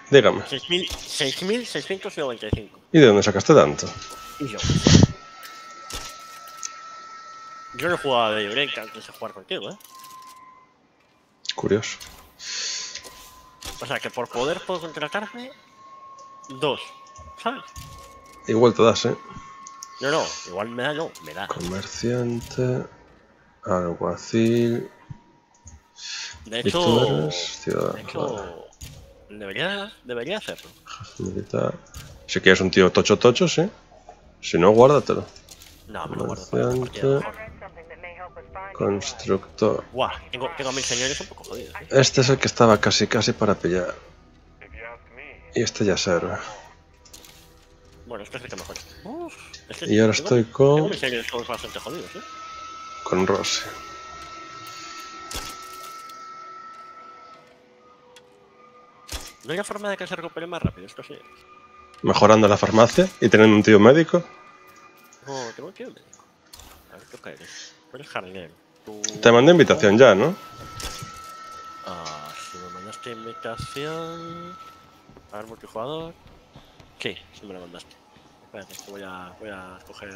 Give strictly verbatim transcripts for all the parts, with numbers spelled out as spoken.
Dígame. seis mil seiscientos noventa y cinco. ¿Y de dónde sacaste tanto? Y yo. Yo no he jugado de Break antes de jugar contigo, ¿eh? Curioso. O sea, que por poder puedo contratarme dos, ¿sabes? Igual te das, ¿eh? No, no, igual me da, no, me da. Comerciante, alguacil. De ¿Y hecho, tú eres ciudadano? de hecho debería, debería hacerlo. Militar. Si quieres un tío tocho tocho, sí. Si no, guárdatelo. No, me lo guardo para esta partida mejor. Constructor. Buah, tengo, tengo a mil señores un poco jodidos, ¿eh? Este es el que estaba casi casi para pillar. Y este ya sirve. Bueno, este es el que mejor. Uf, este Y ahora tengo, estoy con... Tengo mis señores todos bastante jodidos, ¿eh? Con Rossi. No hay una forma de que se recupere más rápido, esto sí. Mejorando la farmacia y teniendo un tío médico. No, tengo que ir médico. A ver, ¿tú qué eres? Tú eres jardinero. Tú... Te mandé invitación ya, ¿no? Ah, si me mandaste invitación... A ver, multijugador... Sí, sí me la mandaste. Espérate, que voy a, voy a escoger...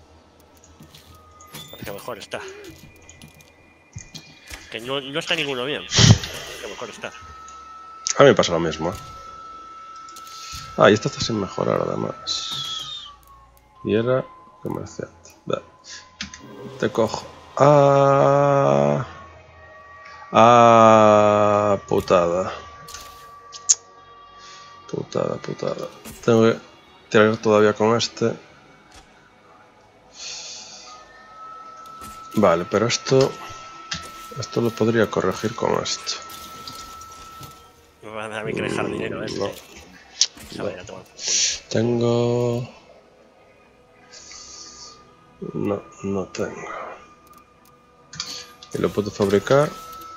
Porque mejor está. Que no, no está ninguno bien. Que mejor está. A mí me pasa lo mismo. Ah, y esto está sin mejorar además. Y era comerciante. Vale. Te cojo. Ah... Ah... Putada. Putada, putada. Tengo que tirar todavía con este. Vale, pero esto... Esto lo podría corregir con esto. Me va a dar a mí que eres jardinero, ¿eh? No. Se vaya a tomar por culo. Tengo... No, no tengo. Y lo puedo fabricar.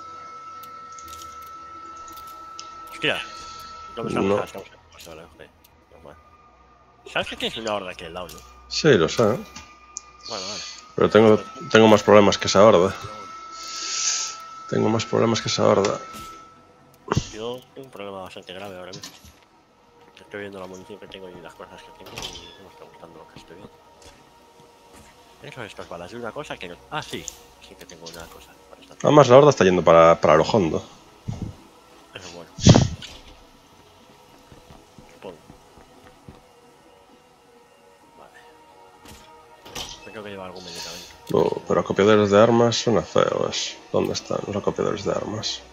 Hostia. ¿Dónde estamos? No. Ah, estamos en pues ahora, joder. Normal. ¿Sabes que tienes una horda aquí al lado, no? Sí, lo sé. Bueno, vale. Pero tengo, tengo más problemas que esa horda. Tengo más problemas que esa horda. Yo tengo un problema bastante grave ahora mismo. Estoy viendo la munición que tengo y las cosas que tengo y no me está gustando lo que estoy viendo. Eso, estas balas de una cosa que no... Ah, sí. Sí que tengo una cosa para esta. Además la horda está yendo para, para lo hondo. Eso es bueno. Supongo. Vale. Tengo que llevar algún medicamento. Oh, pero acopiadores de armas suena feo eso. ¿Dónde están los acopiadores de armas?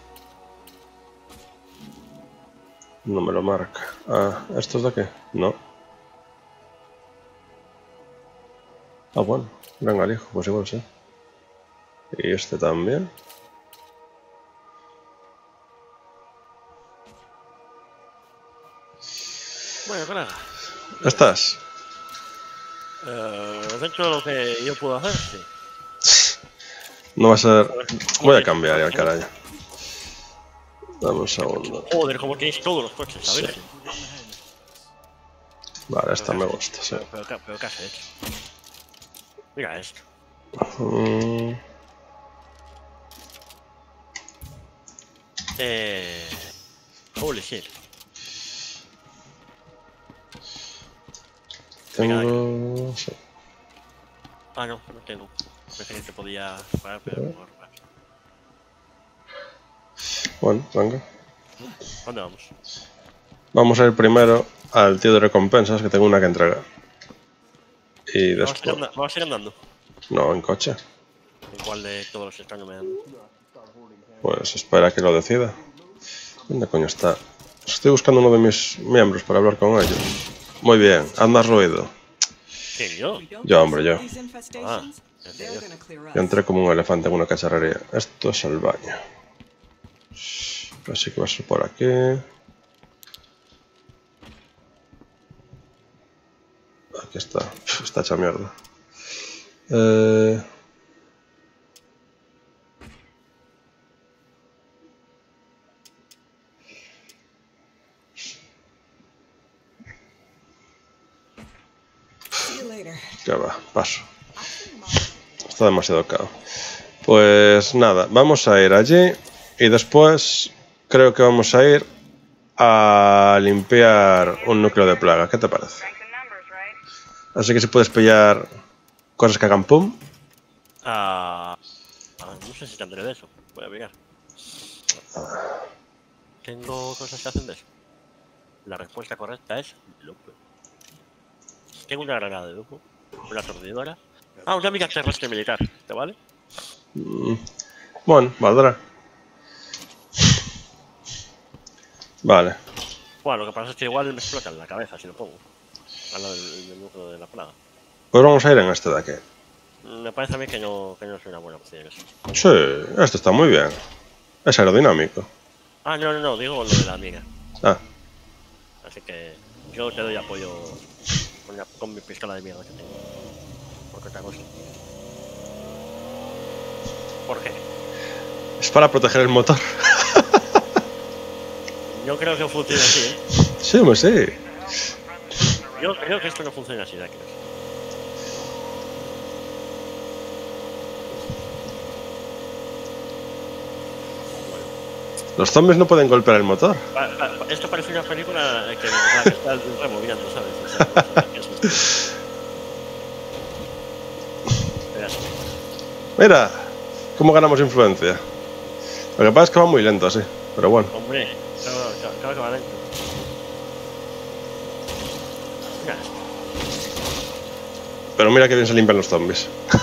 No me lo marca. Ah, ¿estos de qué? No. Ah, bueno. Venga, el hijo, pues igual sí. Y este también. Bueno, colega. ¿Estás? Eh, dentro de lo que yo puedo hacer, sí. No va a ser... Voy a cambiar ya, caray. Dame un segundo. Joder, como tenéis todos los coches, ¿sabes? Sí. Vale, esta me gusta, sí. Pero, pero, pero ¿qué has hecho? Mira esto. Mm, Eh... Holy shit. tengo... Sí. Ah, no, no tengo. Pensé que te podía parar, pero no. Bueno, venga. ¿Dónde vamos? Vamos a ir primero al tío de recompensas, que tengo una que entregar. Y Vamos a, ir después... andando, vamos a ir andando. No, en coche. ¿En cuál de todos los están nomeando? Pues espera que lo decida. ¿Dónde coño está? Estoy buscando uno de mis miembros para hablar con ellos. Muy bien, haz más ruido. ¿Quién, yo? Yo, hombre, yo. Ah, ya te digo. Yo entré como un elefante en una cacharrería. Esto es el baño. Así que va a ser por aquí. Aquí está. Está hecha mierda. Eh... Ya va, paso. Está demasiado caro. Pues nada, vamos a ir allí y después creo que vamos a ir a a limpiar un núcleo de plaga. ¿Qué te parece? Así que si puedes pillar cosas que hagan pum. Ah, ah, no sé si tendré de eso. Voy a mirar. Tengo cosas que hacen de eso. La respuesta correcta es loco. Tengo una granada de loco, una aturdidora. Ah, una mira terrestre militar, ¿te vale? Mm, bueno, valdrá. Vale. Bueno, lo que pasa es que igual me explota en la cabeza si lo pongo. Al lado del, del núcleo de la plaga. Pues vamos a ir en este de aquí. Me parece a mí que no, que no es una buena opción eso. Sí, esto está muy bien. Es aerodinámico. Ah, no, no, no, digo lo de la mina. Ah, Así que yo te doy apoyo con, la- con mi pistola de mierda que tengo. Porque otra cosa. ¿Por qué? es para proteger el motor. Yo creo que funciona así, ¿eh? Sí, hombre, sí. Yo creo que esto no funciona así, Dakiros. Bueno, Los zombies no pueden golpear el motor. pa- pa- pa- esto parece una película que, en la que está removiendo, ¿sabes? O sea, no sé qué es esto. Verás. Mira, cómo ganamos influencia. Lo que pasa es que va muy lento así, pero bueno. Hombre, claro, claro, claro que va lento. Mira esto. Pero mira que bien se limpian los zombies.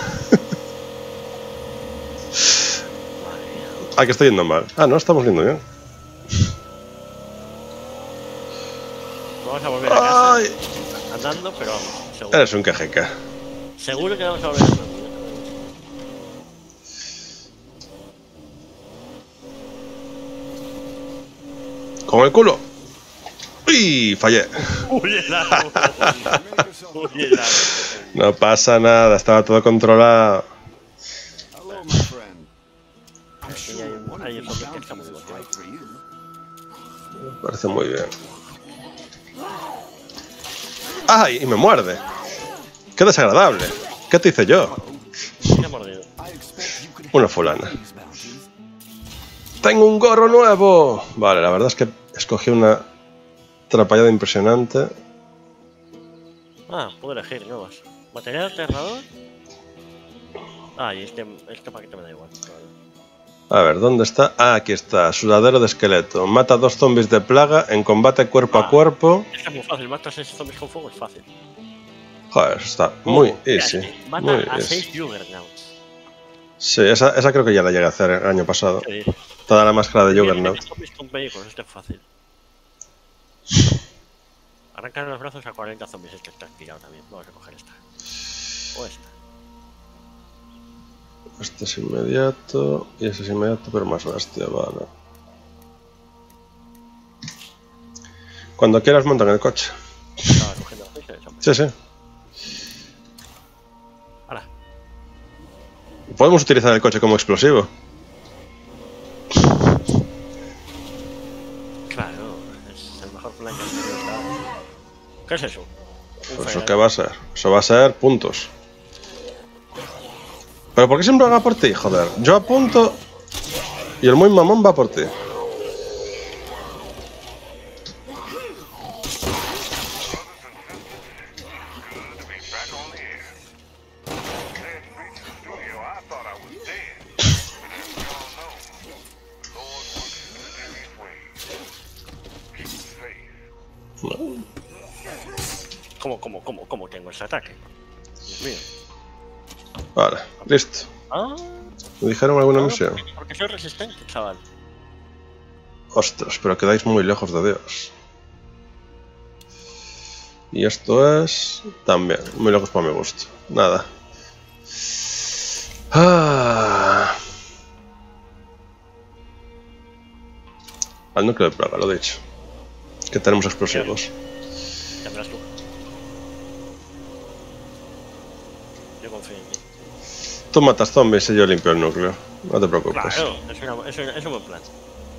Madre mía. Ah, que estoy yendo mal. Ah, no, estamos yendo bien. Vamos a volver a casa Ay, andando, pero vamos, seguro. eres un quejeca. Seguro que vamos a volver andando. Con el culo. ¡Uy! Fallé. Uy, el árbol. Uy, el árbol. No pasa nada, estaba todo controlado. Hello, my friend. I'm Ahí sure hay un- one hay of un these zombie que está bounties muy is bueno. right for you. Me parece muy bien. ¡Ay! Y me muerde. ¡Qué desagradable! ¿Qué te hice yo? Me ha mordido. I expect you could Una fulana. these bounties. ¡Tengo un gorro nuevo! Vale, la verdad es que escogí una atrapallada impresionante. Ah, puedo elegir nuevos. Material aterrador. Ah, y este, este paquete me da igual. A ver, ¿dónde está? Ah, aquí está. Sudadero de esqueleto. Mata a dos zombies de plaga en combate cuerpo a Ah. cuerpo. Este es muy fácil, mata a seis zombies con fuego, es fácil. Joder, está muy Oh, mira easy. este, Mata Muy a easy. seis Juggernauts. Sí, esa, esa creo que ya la llegué a hacer el año pasado. ¿Qué dices? Toda la máscara de Mira, Juggernaut. seis zombies con vehículos, este es fácil. Arrancar los brazos a cuarenta zombies, este está tirado también. Vamos a coger esta. O esta. Este es inmediato y este es inmediato, pero más bestia, vale. Cuando quieras monta en el coche. Estaba cogiendo los seis de zombies. Sí, sí. Ahora. Podemos utilizar el coche como explosivo. Claro, es el mejor plan que has tenido hasta ahora. ¿Qué es eso? Un ¿Eso Ferrari. qué va a ser? Eso va a ser puntos. ¿Pero por qué siempre va por ti, joder? Yo apunto y el muy mamón va por ti. ¿Cómo, cómo, cómo, cómo tengo ese ataque? Dios mío. Vale, listo. Ah, ¿Me dijeron alguna no, misión? porque, porque soy resistente, chaval. Ostras, pero quedáis muy lejos de Dios. Y esto es... también, muy lejos para mi gusto. Nada. Ah. Al núcleo de plaga, lo he dicho. Que tenemos explosivos. Ya verás tú. Yo confío en ti. Tú matas zombies y yo limpio el núcleo. No te preocupes. Claro, es, una, es, una, es un buen plan.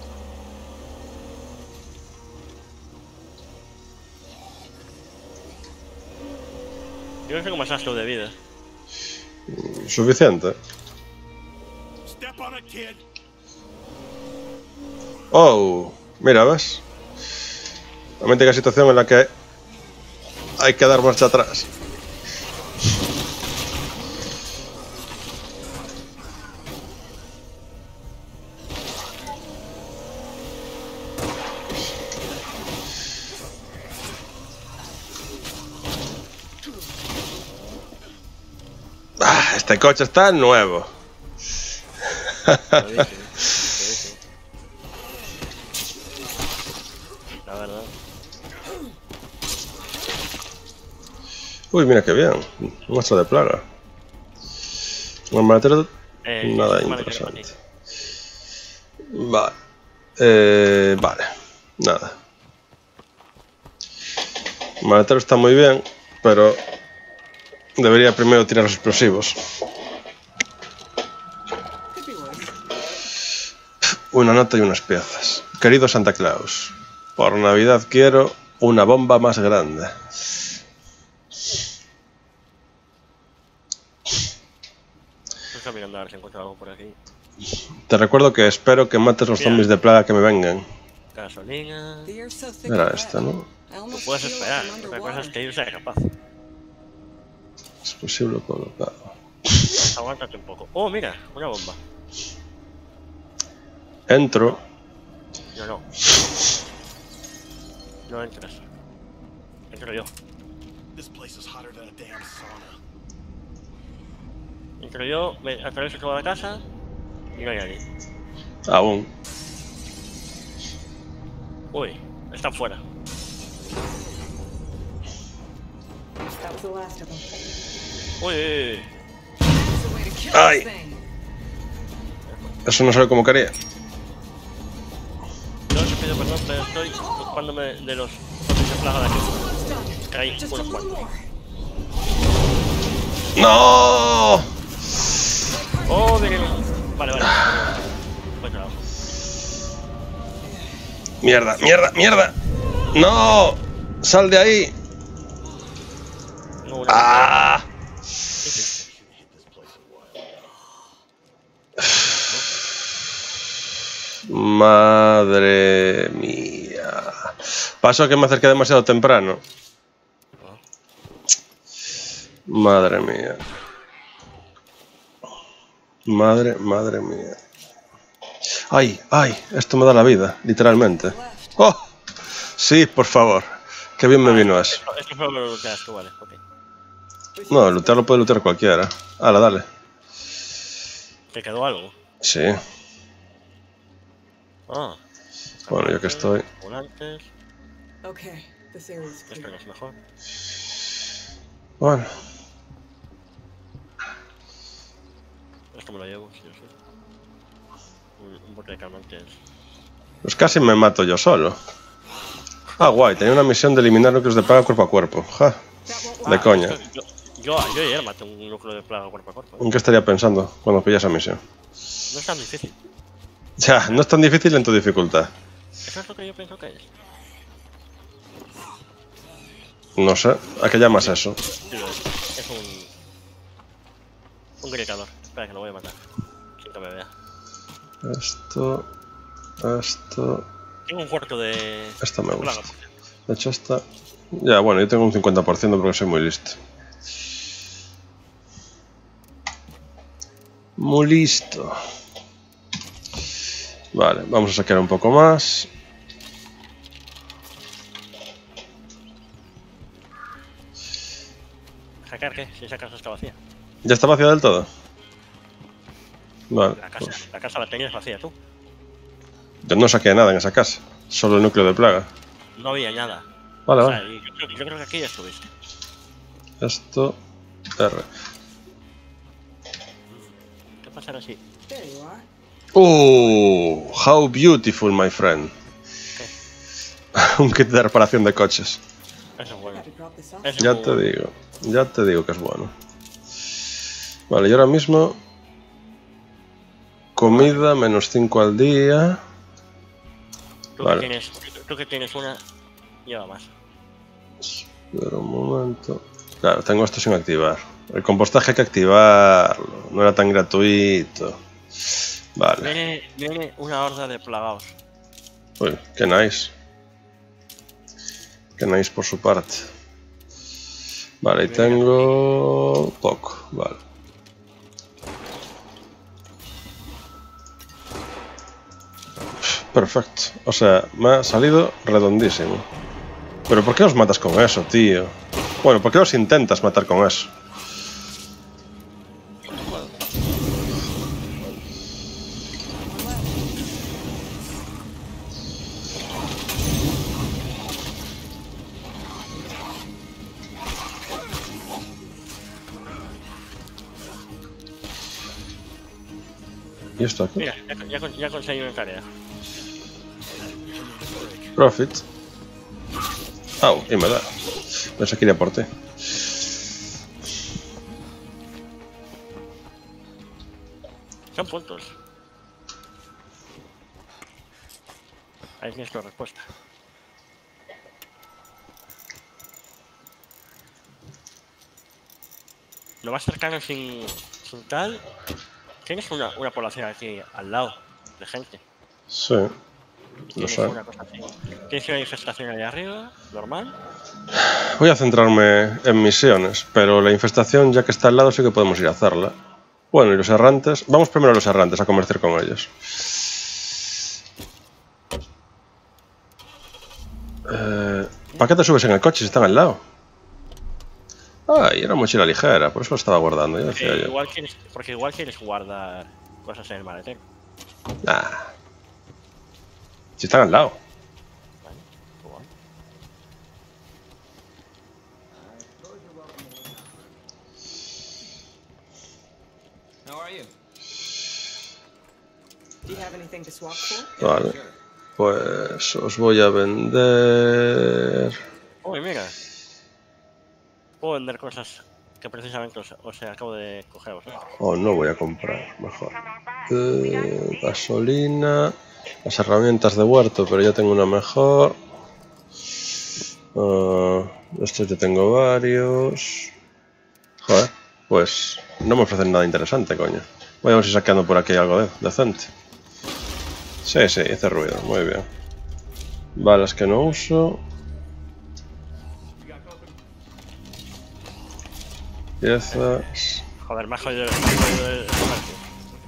Yo no tengo más asco de vida. Suficiente. Oh, mira, ¿ves? Realmente hay situación en la que hay que dar marcha atrás. Ah, este coche está nuevo. Lo dije, lo dije. La verdad. Uy, mira qué bien. Muestra de plaga. Un maletero, Eh, nada sí, sí, interesante. vale, Vale. Eh, vale. Nada. El maletero está muy bien, pero debería primero tirar los explosivos. Could be worse. Una nota y unas piezas. Querido Santa Claus, por Navidad quiero una bomba más grande. Estoy mirando a ver si encuentro algo por aquí. Te recuerdo que espero que mates los Mira. zombies de plaga que me vengan. Gasolina. The air's so thick Era and esta, wet. ¿no? I almost Puedes feel esperar. like I'm Otra cosa es underwater. que yo sea capaz. Explosivo colocado. Aguántate un poco. Oh, mira, una bomba. Entro. No, no. No entras. Entro yo. This place is hotter than a damn sauna. Entro yo, me atravieso toda la casa y no hay nadie. Aún. Uy, están fuera. That was the last of them. Uy, uy, uy. That's the way to kill Ay. this thing. Eso no sale como quería. Yo os pido perdón, pero estoy ocupándome de los zombies de plaga de aquí. Que hay Just a unos little cuantos. more. ¡No! Oh, bien, bien. Vale, vale. Buen trabajo. Mierda, mierda, mierda. ¡No! ¡Sal de ahí! No, una ¡Ah! Sí, sí. Madre mía. Pasó que me acerqué demasiado temprano. Madre mía. Madre, madre mía. Ay, ay, esto me da la vida, literalmente. ¡Oh! Sí, por favor. Qué bien me vino eso. Esto, esto solo lo looteas tú, vale, ok. No, lootear lo puede lootear cualquiera. Hala, dale. ¿Te quedó algo? Sí. Ah. Bueno, yo que estoy. Volantes. Okay, this area is Esto clear. no es mejor. Bueno. Esto me lo llevo, sí o sí. Un, un bote de calmantes. Pues casi me mato yo solo. Ah, guay, tenía una misión de eliminar núcleos de plaga cuerpo a cuerpo. Ja, de coña. esto- yo, yo, yo ayer maté un núcleo de plaga cuerpo a cuerpo. ¿En qué estaría pensando cuando pilla esa misión? No es tan difícil. Ya, no es tan difícil en tu dificultad. Eso es lo que yo pienso que es. No sé, ¿a qué llamas eso? Sí, lo es. Es un. Un gritador. Espera que lo voy a matar. Sin que me vea. Esto. Esto. Tengo un cuarto de. Esto me de plaga, gusta. por cierto. De hecho, esta. Ya, bueno, yo tengo un cincuenta por ciento porque soy muy listo. Muy listo. Vale, vamos a sacar un poco más. ¿Sacar qué? Si esa casa está vacía. ¿Ya está vacía del todo? Vale, La casa, pues la casa la tenías vacía tú. yo no saqué nada en esa casa. Solo el núcleo de plaga. No había nada. Vale, O sea, vale. y yo, creo- yo creo que aquí ya estuviste. Esto. R. ¿Qué pasará si? There you are. Uh, how beautiful, my friend. Un kit de reparación de coches. Eso es bueno. Got to drop this off. Eso Ya es te muy- digo, ya te digo que es bueno. Vale, y ahora mismo. Comida menos cinco al día. Tú, Vale. que tienes, tú que tienes una, lleva más. Pero un momento. Claro, tengo esto sin activar. El compostaje hay que activarlo. No era tan gratuito. Vale. Viene, viene una horda de plagados. Uy, qué nice. Que nice por su parte. Vale, y tengo... poco, vale. Perfecto. O sea, me ha salido redondísimo. Pero ¿por qué los matas con eso, tío? Bueno, ¿por qué los intentas matar con eso? ¿Y esto aquí? Mira, ya, ya, con- ya conseguí una tarea. Profit. Au, y me da. Pensé que iría por ti. Son puntos. Ahí tienes tu respuesta. Lo más cercano sin, sin tal. Tienes una, una población aquí al lado de gente. Sí, Y lo tienes sé. una cosa así. Tienes una infestación ahí arriba, normal. Voy a centrarme en misiones, pero la infestación, ya que está al lado, sí que podemos ir a hacerla. Bueno, y los errantes... Vamos primero a los errantes, a comerciar con ellos. Eh, ¿Para qué te subes en el coche si están al lado? Ah, y era mochila ligera, por eso lo estaba guardando, ya decía Porque yo. igual, quieres, porque igual quieres guardar cosas en el maletero. Nah. Si están al lado. Vale, igual. How are you? Do you have anything to swap for? Vale. Pues os voy a vender... Uy, mira. Puedo vender cosas que precisamente os, os acabo de coger a vosotros. O no voy a comprar, mejor. Eh, gasolina... Las herramientas de huerto, pero ya tengo una mejor. Uh, estos ya tengo varios. Joder, pues no me ofrecen nada interesante, coño. Voy a ver si saqueando por aquí algo de, decente. Sí, sí, hice ruido, muy bien. Balas que no uso. Piezas. Joder, me ha jodido el, me ha jodido el comercio.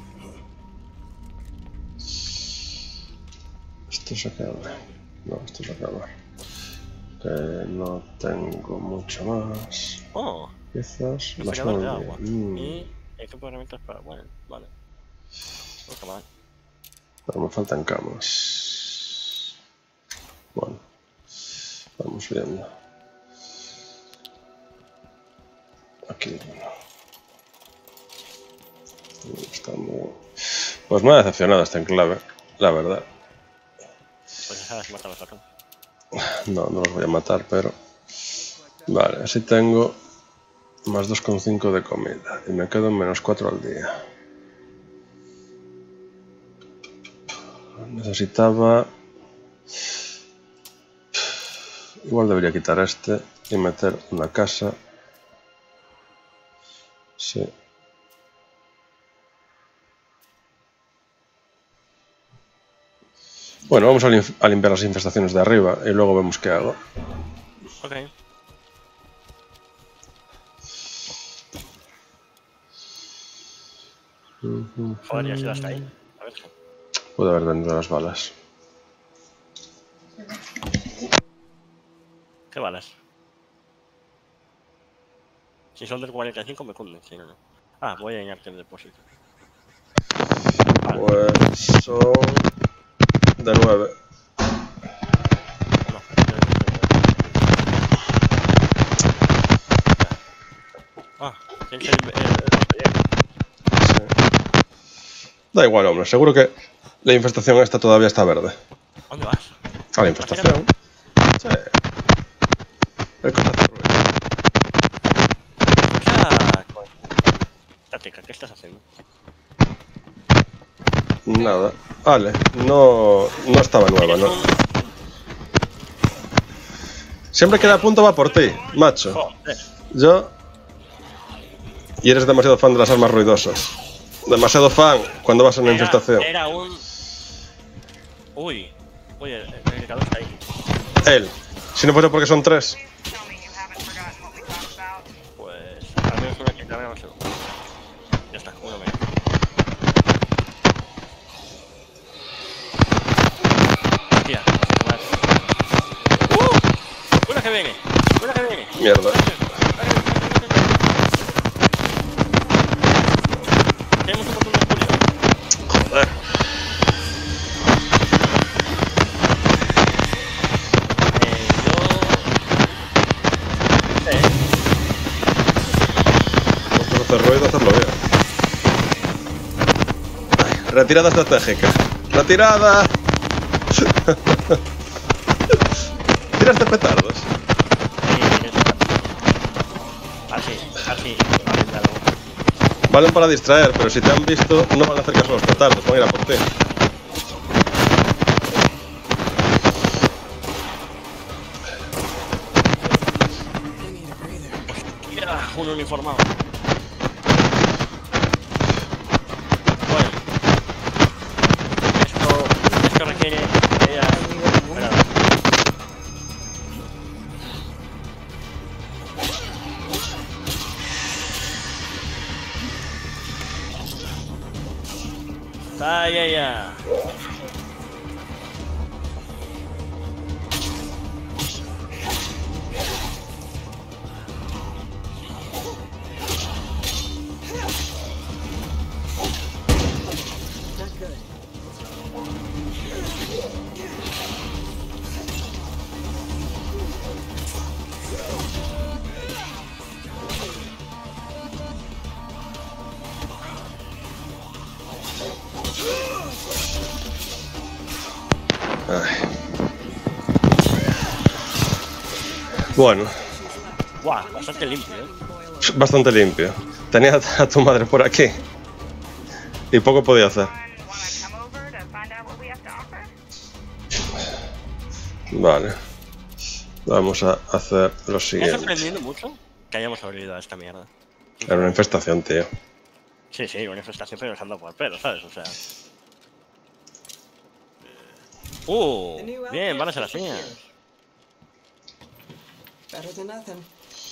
Esto se acaba. No, esto se acaba. Que no tengo mucho más. Oh, Piezas. Más refrigerador de muy agua. bien. Mm, Y equipo de herramientas para. Bueno, vale. No está mal. pero me faltan camas. Bueno, vamos viendo. Aquí. Está muy... Pues me ha decepcionado este enclave, la verdad. Pues ya sabes, mata a los ratones. No, no los voy a matar, pero... Vale, así tengo más dos coma cinco de comida y me quedo en menos cuatro al día. Necesitaba... Igual debería quitar este y meter una casa. Sí. Bueno, vamos a, lim a limpiar las infestaciones de arriba y luego vemos qué hago. Ok. Joder, ya se las ahí. A ver. Puedo haber vendido las balas. ¿Qué balas? Si son del cuarenta y cinco me cunden, si no, no. Ah, voy a añadir el depósito. Vale. Pues son de nueve. No, ah, ¿quién es el, el, el, Sí. Da igual, hombre. Seguro que la infestación esta todavía está verde. ¿Dónde vas? A la infestación. Sí. El que hace ruido. Ah, coño. Tática, ¿qué estás haciendo? Nada. Vale. No, no estaba nueva, ¿no? Siempre que la apunto va por ti, macho. Joder. Yo... Y eres demasiado fan de las armas ruidosas. Demasiado fan cuando vas a una Era, infestación. era un... Uy. Uy, el, el cargador está ahí. Él. Si no fuese porque son tres. Pues al menos una que clave va a ser. Ya está, uno menos. Tía, más. ¡Uh! ¡Una que viene! ¡Una que viene! Mierda. Tenemos un montón de escudos. Joder. Eh, yo... Eh, Vamos a hacer ruido, hacerlo bien. Ay, retirada estratégica. ¡Retirada! Tiraste petardos. sí, es- Así, así, vale, de algo. Valen para distraer, pero si te han visto, no van a hacer caso a los petardos, van a ir a por ti. Mira, un uniformado. Bueno. Esto, esto requiere... eh, espera. Ay, ay, ay. Not good. Ay. Bueno, Guau, bastante limpio, ¿eh? bastante limpio. Tenía a tu madre por aquí. Y poco podía hacer. Vale. Vamos a hacer lo Me ha siguiente. sorprendido mucho que hayamos sobrevivido a esta mierda. Era una infestación, tío. Sí, sí, una infestación pero nos han dado por el pelo, ¿sabes? O sea... Uh, bien, van a ser las mías. Better than nothing.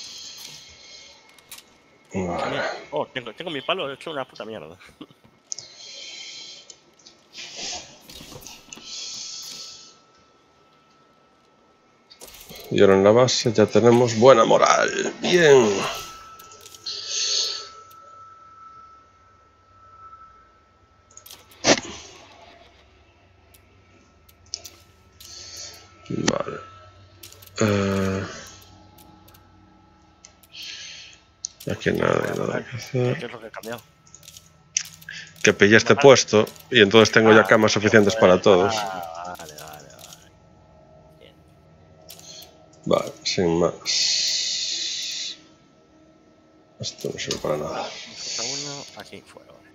Vale. Oh, tengo, tengo mi palo hecho una puta mierda. Y ahora en la base ya tenemos buena moral. Bien. Vale. Eh, aquí nada, nada que hacer. ¿Qué es lo que he cambiado? Que pillé este puesto y entonces tengo ya camas suficientes para todos. Ah, vale, vale, vale. Bien. Vale, sin más. Esto no sirve para nada. Falta uno, aquí fuera, vale.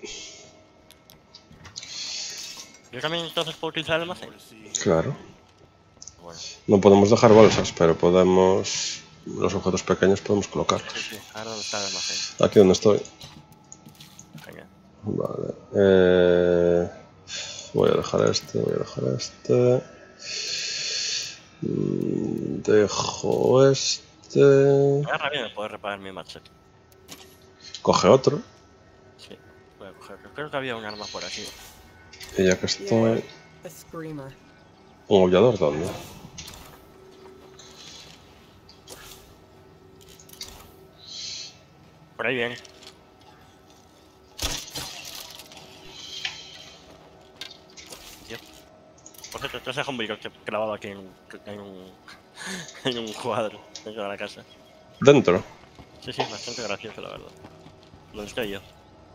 Yo también entonces puedo utilizar el almacén. Claro. Bueno, No podemos dejar bolsas, pero podemos... Los objetos pequeños podemos colocarlos. sí, sí. Ahora dónde está el almacén. Aquí donde estoy. Genial. Vale. Eh, voy a dejar este, voy a dejar este. Mm, Dejo este. Me da rabia de poder reparar mi machete. Coge otro. Sí, voy a cogerlo. Creo que había un arma por aquí. Y ya que estoy... A screamer. ¿Un aullador dónde? Por ahí viene. Tío. Por cierto, te has dejado un bigote clavado aquí en un, en un, en un cuadro dentro de la casa. Dentro. Sí, sí, bastante gracioso, la verdad. Donde estoy yo.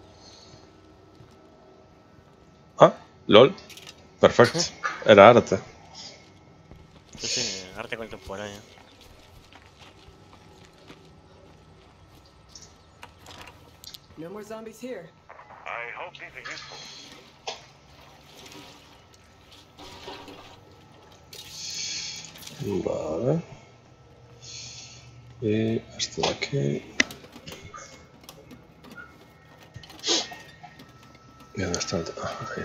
Ah, lol. Perfecto. Era arte. Sí, sí, arte contemporáneo. No more zombies here. I hope these are useful. Vale. Y esto de aquí. ¿Y dónde está el...? Ah, ahí.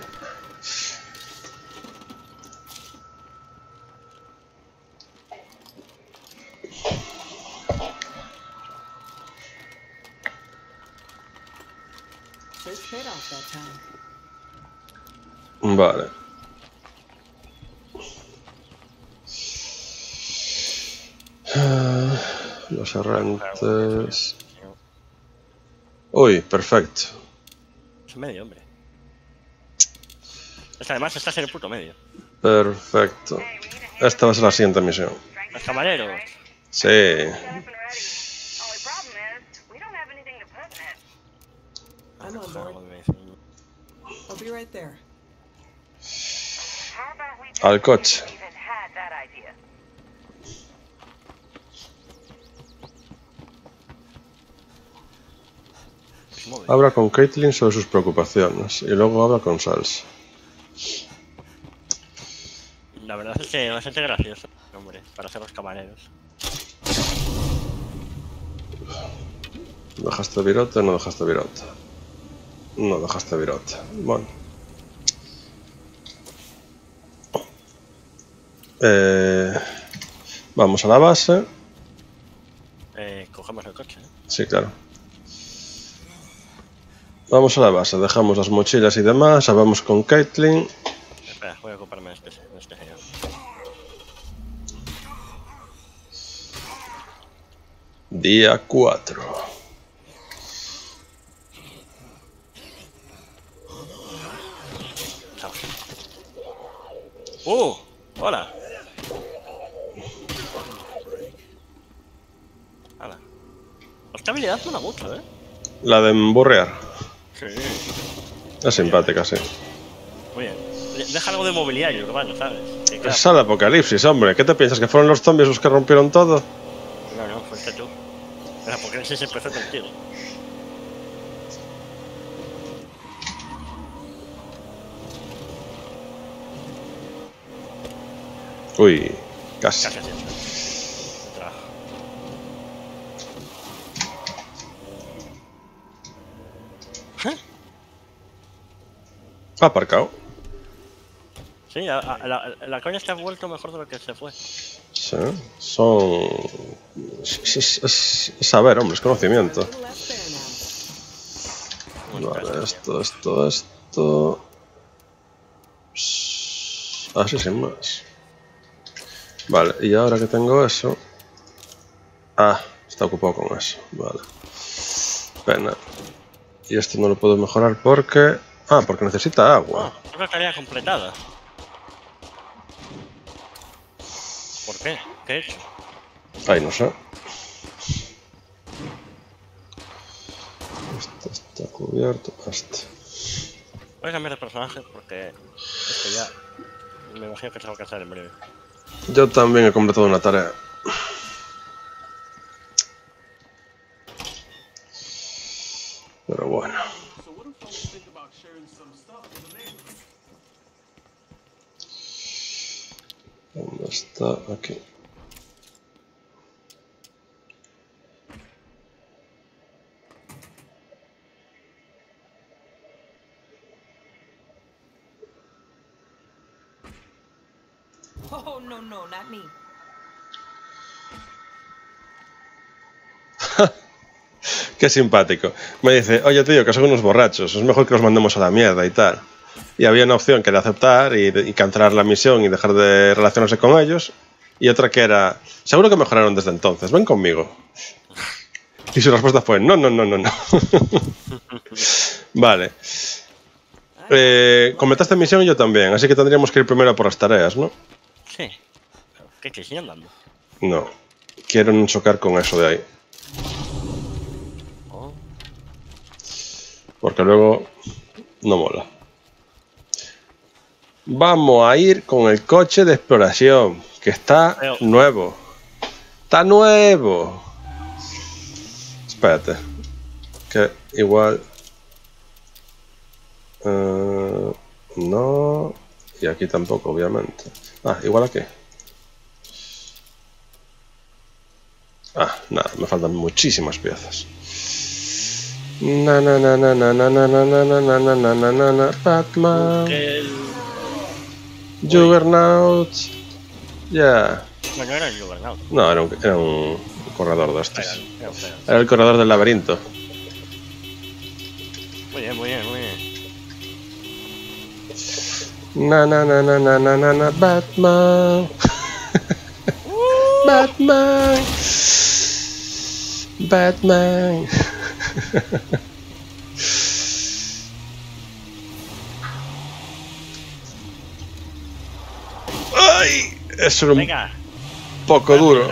Paid off that time. Vale. Ah, los errantes. Uy, perfecto. Es medio, hombre. Es que además estás en el puto medio. Perfecto. Esta va a ser la siguiente misión. Los camareros. Sí. Only problem is, we don't have anything to put in it. I'm on board. Joder. I'll be right there. How about we just Al coche. even had that idea? Es móvil. Habla con Caitlin sobre sus preocupaciones y luego habla con Salsa. La verdad es que bastante gracioso, hombre, para ser los camareros. ¿Dejaste virote o no dejaste virote? No dejaste virote. Bueno. Eh, vamos a la base. Eh, cogemos el coche, ¿eh? Sí, claro. Vamos a la base, dejamos las mochilas y demás, hablamos con Caitlin. Espera, voy a ocuparme de este, de este señor. Día cuatro. Chao. ¡Uh! ¡Hola! ¡Hala! Esta habilidad mola mucho, ¿eh? La de emburrear. Sí. Es simpática, sí. Muy bien. De- Deja algo de mobiliario, hermano, ¿sabes? Que queda- Es el apocalipsis, hombre. ¿Qué te piensas? ¿Que fueron los zombies los que rompieron todo? No, no, fuiste tú. El apocalipsis empezó contigo. Uy, casi. Casi así. Trabajo. ¿Eh? Ha aparcado. Sí, a- a- la, la coña está vuelto mejor de lo que se fue. Sí, son... Es, es- es- es saber, hombre, es conocimiento. A little less there now. Bueno, Vale, esto, esto, esto... Así sin más. Vale, y ahora que tengo eso... Ah, está ocupado con eso. Vale. Pena. Y esto no lo puedo mejorar porque... Ah, porque necesita agua. Una tarea completada. ¿Por qué? ¿Qué he hecho? Ay, no sé. Este está cubierto. Este. Voy a cambiar de personaje porque esto ya me imagino que tengo que hacer en breve. Yo también he completado una tarea. Pero bueno. ¿Dónde está? Aquí. Oh, no, no, not me. Qué simpático. Me dice, oye tío, que son unos borrachos, es mejor que los mandemos a la mierda y tal. Y había una opción que era aceptar y, y cancelar la misión y dejar de relacionarse con ellos. Y otra que era, seguro que mejoraron desde entonces, ven conmigo. Y su respuesta fue, no, no, no, no, no. Vale. Eh, completaste misión y yo también, así que tendríamos que ir primero a por las tareas, ¿no? Sí. ¿Qué te siguen andando? No. Quiero no chocar con eso de ahí. Oh. Porque luego no mola. Vamos a ir con el coche de exploración, que está Pero- nuevo. Está nuevo. Espérate. Que igual... eh, no... Y aquí tampoco, obviamente. Ah, igual aquí. Ah, nada, me faltan muchísimas piezas. Na na na na na na na na na na na na na na na na Batman. Que el... Juggernaut. Ya. No, no era el Juggernaut. No, era un, era un corredor de estos. Era, era un feo. Era el corredor del laberinto. Muy bien, muy bien, muy bien. Na na na na na na na na Batman. Batman. Batman. Ay, eso era un Venga. poco duro.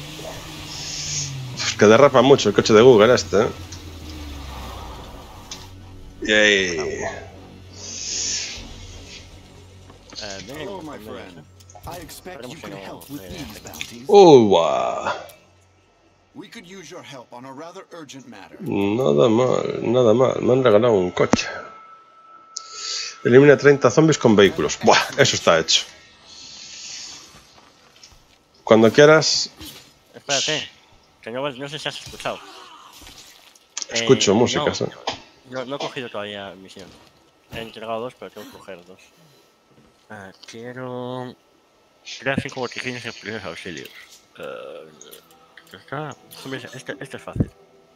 Es que derrapa mucho el coche de Google este. ¿eh? Yay. Eh, venga, Hello, my venga, friend. I expect you Esperemos que can no, help with eh, these bounties. Uh, guau. We could use your help on a rather urgent matter. Nada mal, nada mal. Me han regalado un coche. Elimina treinta zombies con vehículos. Buah, eso está hecho. Cuando quieras, Espérate, que no, no sé si has escuchado. escucho Eh, músicas. no, ¿eh? no, no he cogido todavía misión. He entregado dos, pero tengo que coger dos. Ah, quiero... Crea cinco botiquines en primeros auxilios. Uh, está... Hombre, este, este es fácil.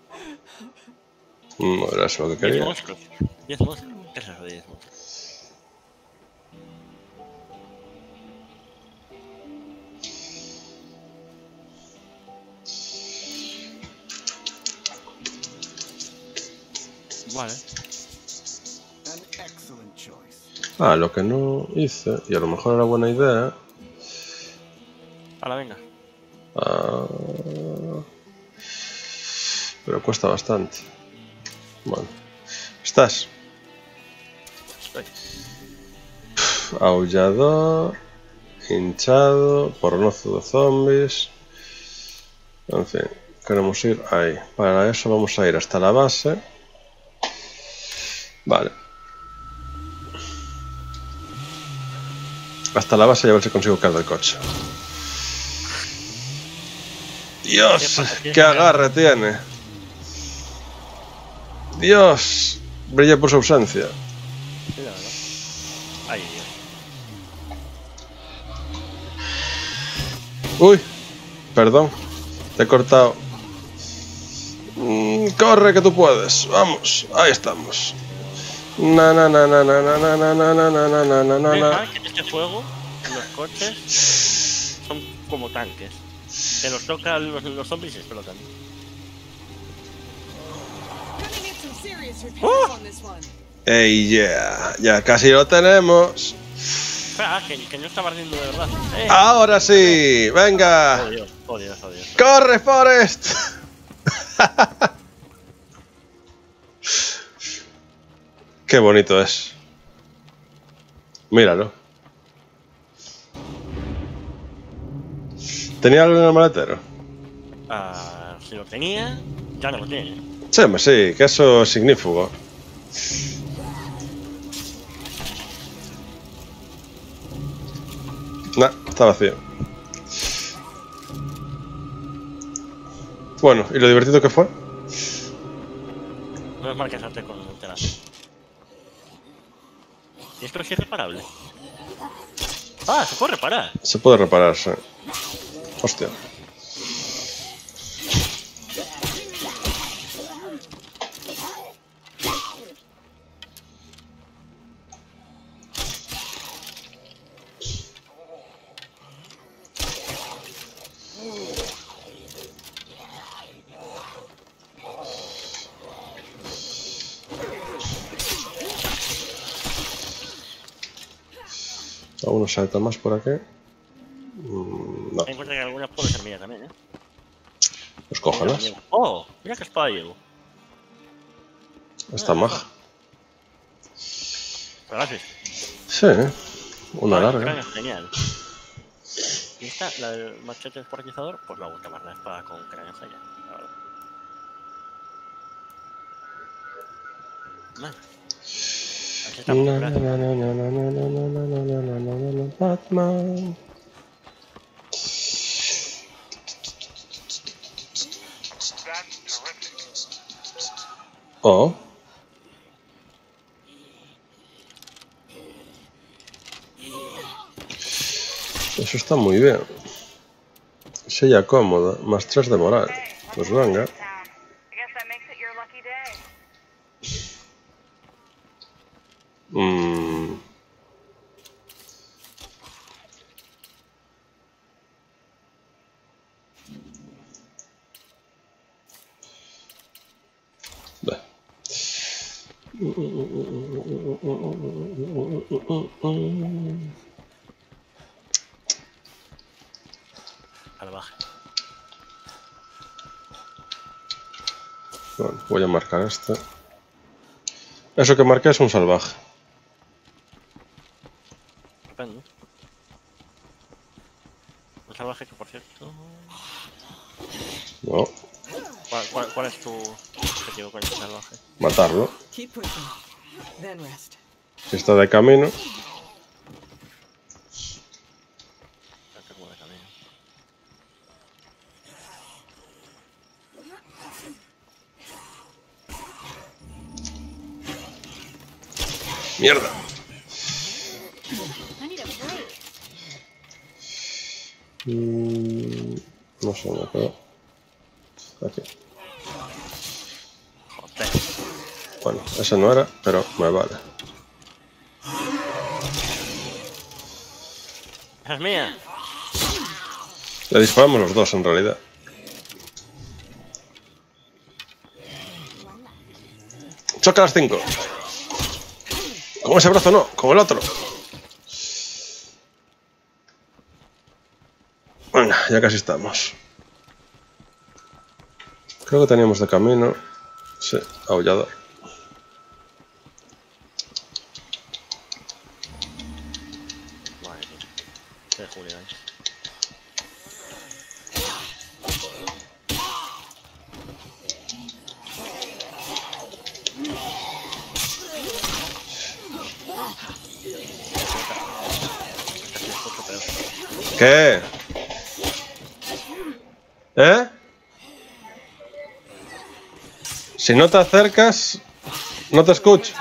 No era eso lo que diez quería. monstruos. diez monstruos. ¿Qué es eso de diez monstruos? Vale. An excellent choice. Ah, lo que no hice, y a lo mejor era buena idea. Hala, venga. Ah, pero cuesta bastante. Bueno, estás. Estoy. Aullador, hinchado, pornozo de zombies. En fin, queremos ir ahí. Para eso vamos a ir hasta la base. Vale. Hasta la base y a ver si consigo caer del coche. Dios, qué agarre tiene. Dios, brilla por su ausencia. Sí, la verdad. Ay, Dios. Uy, perdón, te he cortado. Mm, corre que tú puedes. Vamos, ahí estamos. Na na na na na na na na na na na na na na na. Deja que en este juego los coches son como tanques. Te los tocan los, los zombies y explotan. Gonna need some serious repairs on this one. Ey, yeah, ya casi lo tenemos. Espera, que, que no estaba ardiendo de verdad. Eh. Ahora sí, venga. Oh Dios, oh Dios, oh Dios. ¡Corre, Forrest! Qué bonito es. Míralo. ¿Tenía algo en el maletero? Ah, si lo tenía, ya no lo tiene. Sí, hombre, sí, que eso es signífugo. Nah, está vacío. Bueno, ¿y lo divertido que fue? No es mal casarte con un terazo. ¿Y esto es irreparable? Ah, se puede reparar. Se puede reparar, sí. Hostia. ¿Alguno salta más por aquí? Mm, no, Ten en cuenta que alguna puede ser mía también, ¿eh? pues cógelas. ¡Oh! Mira qué espada llevo. Está maja. ¿Pero la has visto? Sí, una Vale, larga. cráneo, genial. Y esta, la del machete descuartizador, pues me gusta más la espada con cráneo genial, la verdad. Vale. Aquí está Na, mi na, brazo. na, na, na, na, na, na, na, na, na, na, na, na, Batman. Oh. Eso está muy bien. Sella cómoda, más tres de moral. Pues venga. I guess that makes it your lucky day. Mm. Ve. Salvaje. Bueno, voy a marcar este. Eso que marqué es un salvaje. Estupendo. Un salvaje que, por cierto... No, ¿Cuál, cuál, cuál es tu objetivo con este salvaje? matarlo. Keep pushing. Then rest. Si está de camino. Ya tengo de camino. ¡Mierda! I need a break. Mm, no sé, me quedo. Aquí. Joder. Bueno, ese no era, pero me vale. ¡Esa es mía! Le disparamos los dos en realidad. Choca a las cinco. Con ese brazo no, con el otro. Bueno, ya casi estamos. Creo que teníamos de camino. Sí, aullador. Madre mía. Qué Julián. Casi escucho peor. ¿Qué? ¿Eh? Si no te acercas, no te escucho.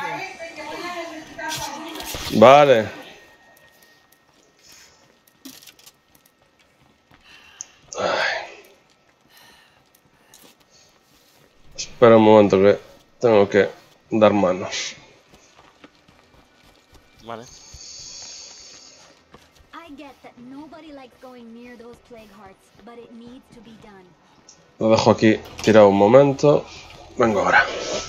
Vale. Ay. Espera un momento que tengo que dar manos. Vale. I get that nobody likes going near those plague hearts, but it needs to be done. Lo dejo aquí tirado un momento. Vengo ahora.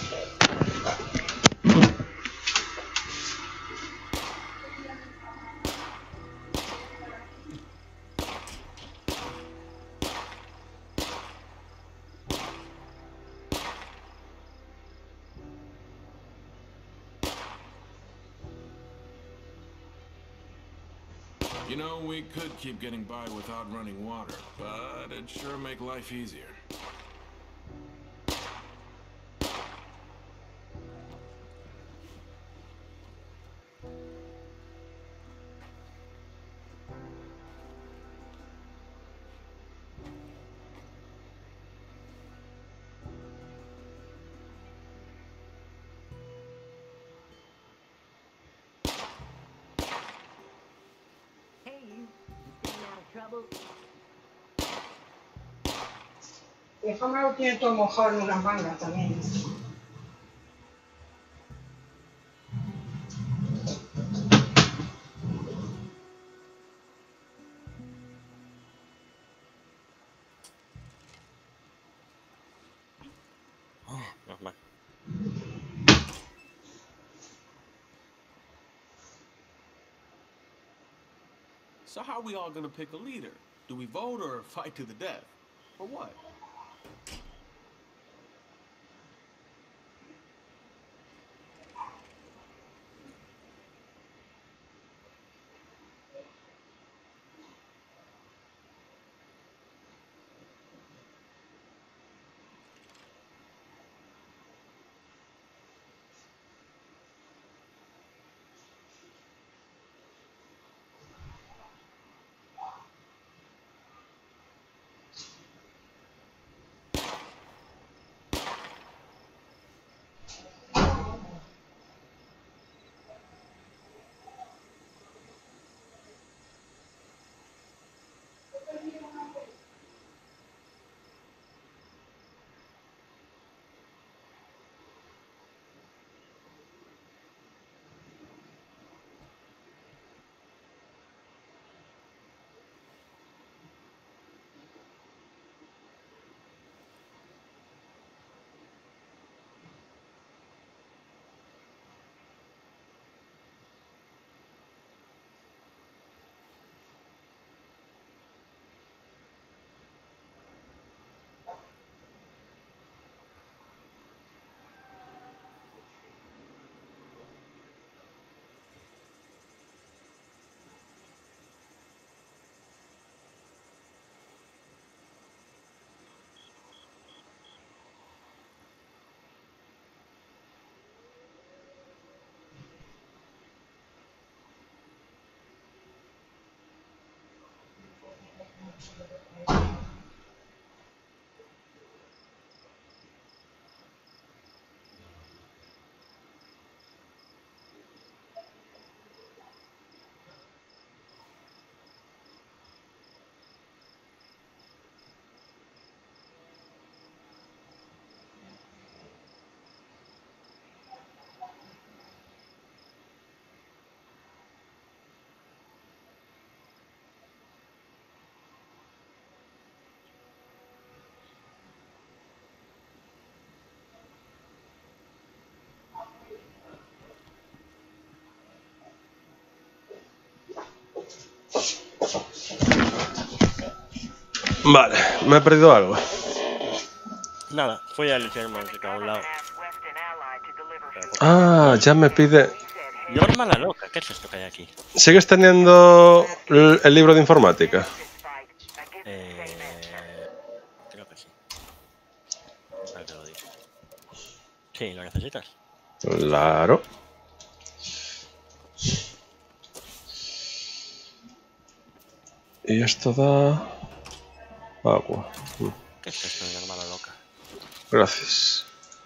You know, we could keep getting by without running water, but it'd sure make life easier. Déjame lo tiene todo mojado en una manga también. Normal. So how are we all gonna pick a leader? Do we vote or fight to the death? Or what? Vale, me he perdido algo. Nada, fui al Sherman a un lado. Ah, ya me pide... Norma la loca, ¿qué es esto que hay aquí? ¿Sigues teniendo el, el libro de informática? Eh... Creo que sí. Ahora te lo digo. Sí, ¿lo necesitas? Claro. Y esto da... agua. ¿Qué es esto de Norma la loca? Gracias.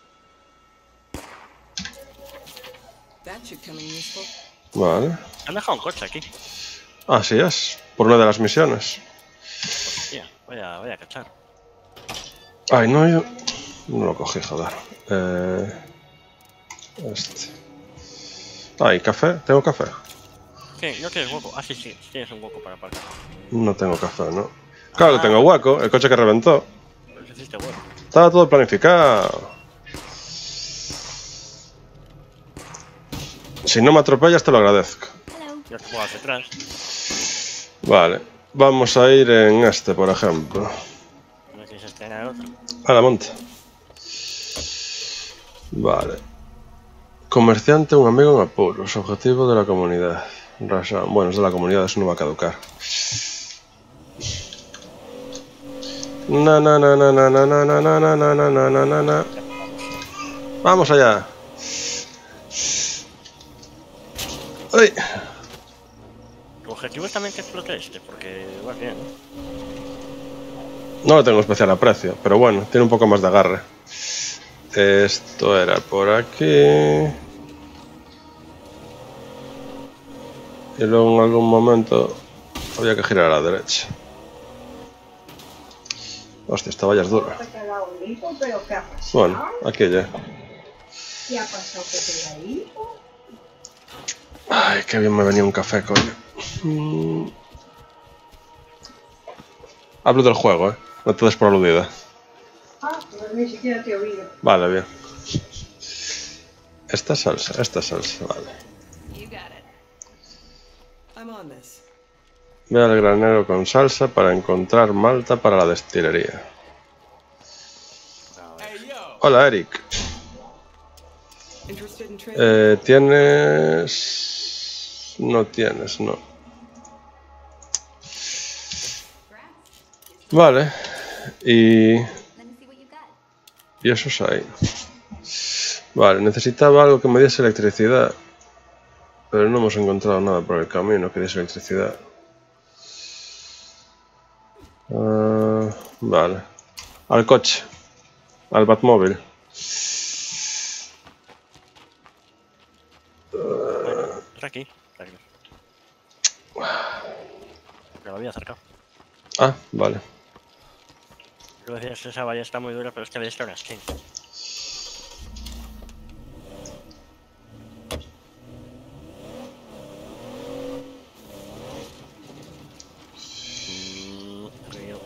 That should come in useful. Vale. Han dejado un coche aquí. Así es, por una de las misiones. Hostia, voy a, voy a cachar. Ay, no, yo... no lo cogí, joder. Eh... Este. Ay, café. ¿Tengo café? ¿Qué? ¿No tienes hueco? Ah, sí, sí, tienes un hueco para aparcar. No tengo café, ¿no? Claro que Ah. tengo hueco, el coche que reventó. Pues hiciste hueco. Estaba todo planificado. Si no me atropellas te lo agradezco. Yo te puedo hacia atrás. Vale, vamos a ir en este, por ejemplo. No quieres estrenar otro. A la monta. Vale. Comerciante, un amigo en apuros. Objetivo de la comunidad. Rashan. Bueno, es de la comunidad, eso no va a caducar. Na na na na na na na na na na na na na na na. Vamos allá. ¡Ay! Tu objetivo es también que explote este, porque vas bien, ¿no? No le tengo especial aprecio, pero bueno, tiene un poco más de agarre. Esto era por aquí. Y luego en algún momento había que girar a la derecha. Hostia, esta valla es dura. Se ha quedado un hijo, pero ¿qué ha pasado? Bueno, aquí ya. ¿Qué ha pasado que te ha ido? Ay, qué bien me venía un café, coño. Mm. Hablo del juego, eh. No te des por aludida. Ah, pues ni siquiera te he oído. Vale, bien. Esta salsa, esta salsa, vale. You got it. I'm on this. Ve al granero con salsa para encontrar malta para la destilería. Hey, yo. Hola, Eric. Interested in trading? Eh, ¿Tienes...? No tienes, no. Vale. Y... y eso es ahí. Vale, necesitaba algo que me diese electricidad. Pero no hemos encontrado nada por el camino que diese electricidad. Uh, vale. Al coche. Al Batmóvil. Es aquí. Aquí. Pero lo había acercado. Ah, vale. Lo decías, esa valla está muy dura, pero es que de esto una skin. Mm, río.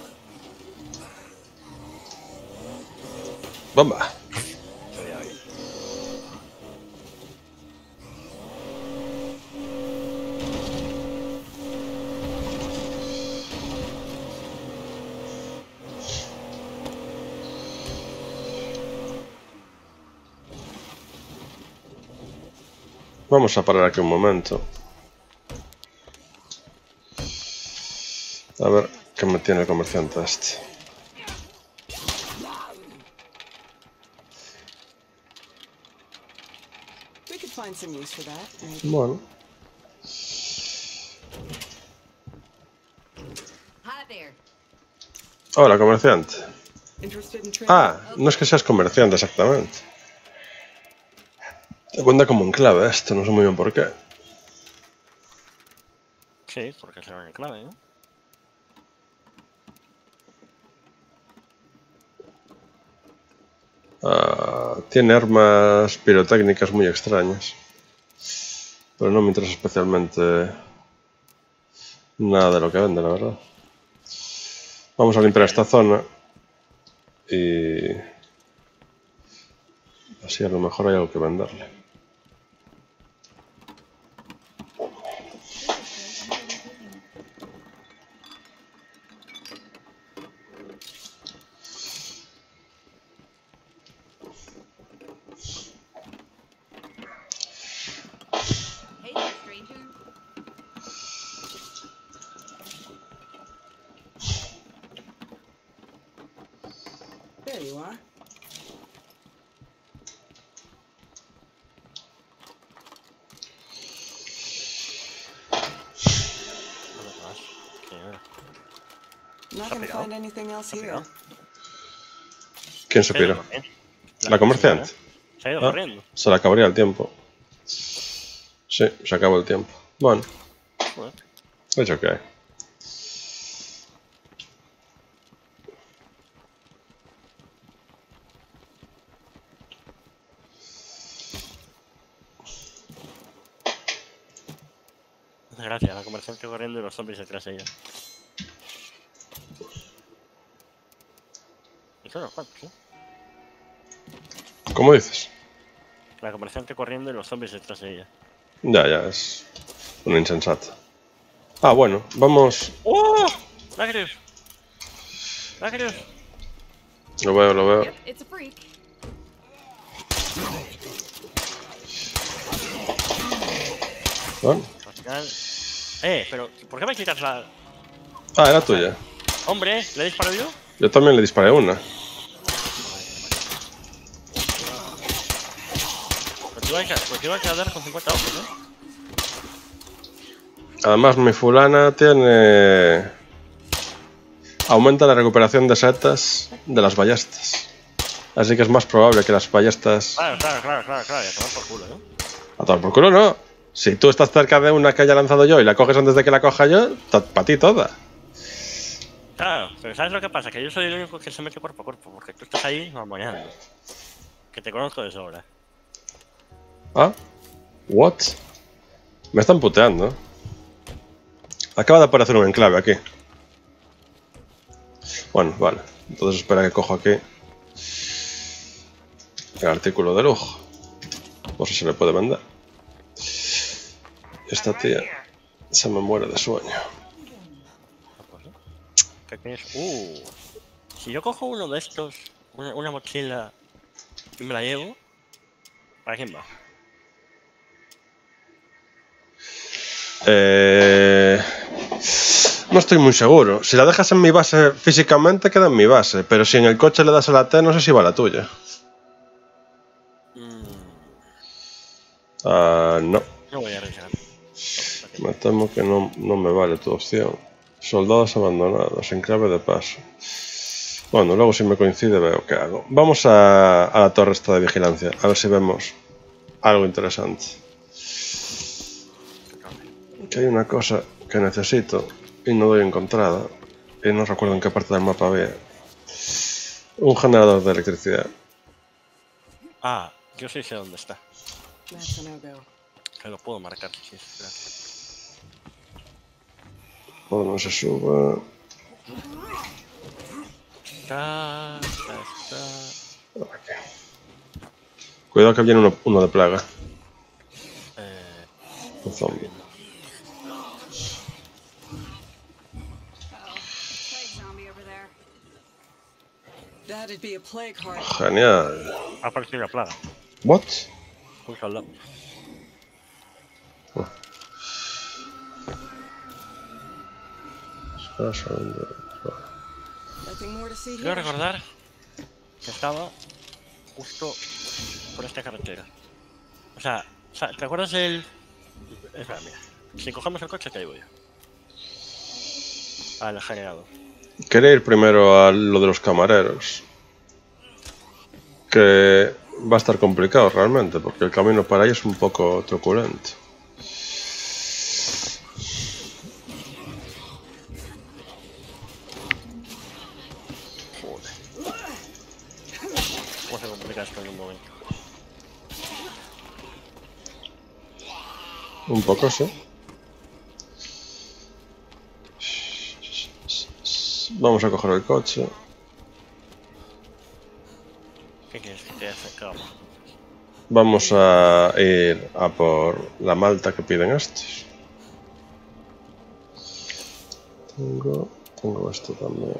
Bomba. Estoy ahí. Vamos a parar aquí un momento. A ver qué me tiene el comerciante este. We could find some use for that, maybe. Bueno. Hi there. Hola, comerciante. Interested in trading? Ah, no es que seas comerciante exactamente. Te cuenta como enclave esto, no sé muy bien por qué. Sí, porque será una clave, ¿no? Ah, tiene armas pirotécnicas muy extrañas. Pero no me interesa especialmente nada de lo que vende, la verdad. Vamos a limpiar esta zona. Y... así a lo mejor hay algo que venderle. Hey there, stranger. There you are. ¿Dónde vas? ¿Qué era? Not Está gonna pegado. find anything else Está here. pegado. ¿Quién se Se ha ido piró? corriendo. ¿La comerciante? Se ha ido Ah, corriendo. se le acabaría el tiempo. Sí, se acabó el tiempo. Bueno, Joder. es ok. Gracias, la comerciante corriendo y los zombies detrás de ella. Eso no es cuantos, ¿no? ¿Cómo dices? La comerciante corriendo y los zombies detrás de ella. Ya, ya, es una insensata. Ah, bueno, vamos... ¡Oh! ¡Lagrius! ¡Lagrius! Lo veo, lo veo. Yep, it's a freak. Bueno. Al final... Eh, pero ¿por qué me quitas la...? Ah, era tuya. Hombre, ¿le he disparado yo? Yo también le disparé una. Pues te iba a quedar, pues te iba a quedar con cincuenta ojos, ¿eh? Además, mi fulana tiene... aumenta la recuperación de setas de las ballestas. Así que es más probable que las ballestas... Claro, claro, claro, claro, claro, y a tomar por culo, ¿no? A tomar por culo, no. Si tú estás cerca de una que haya lanzado yo y la coges antes de que la coja yo, para ti toda. Claro, pero ¿sabes lo que pasa? Que yo soy el único que se mete cuerpo a cuerpo, porque tú estás ahí mamoneando. Que te conozco de sobra. ¿Ah? ¿What? Me están puteando. Acaba de aparecer un enclave aquí. Bueno, vale. Entonces espera que cojo aquí el artículo de lujo. Por si se le puede vender. Esta tía se me muere de sueño. ¿Qué tienes? Uh, si yo cojo uno de estos, una, una mochila y me la llevo, ¿para quién va? Eh... No estoy muy seguro. Si la dejas en mi base físicamente, queda en mi base. Pero si en el coche le das a la T, no sé si va a la tuya. Mm, Ah, no. no voy a arriesgar. Me temo que no, no me vale tu opción. Soldados abandonados, enclave de paso. Bueno, luego si me coincide veo qué hago. Vamos a, a la torre esta de vigilancia, a ver si vemos algo interesante. Que hay una cosa que necesito y no doy encontrada. Y no recuerdo en qué parte del mapa había. Un generador de electricidad. Ah, yo sí sé dónde está. That's a no-go. Que lo puedo marcar, sí, espera. Todo no se suba. Está, está, está. Aquí. Cuidado que viene uno, uno de plaga. Eh, Un zombie. Plague zombie over there. That'd be a plague heart. Genial. ha aparecido una plaga. What? Un soldado. Espera un segundo. Nothing more to see Quiero here. recordar que estaba justo por esta carretera. O sea, o sea, ¿te acuerdas del...? Espera, mira. Si cogemos el coche, te digo yo. Al generador. Quería ir primero a lo de los camareros. Que va a estar complicado realmente, porque el camino para ahí es un poco truculento. ¿Cómo se complica esto en un momento? Un poco, sí. Vamos a coger el coche. ¿Qué quieres que te hace? ¿Qué vamos? Vamos a ir a por la malta que piden estos. Tengo, tengo esto también.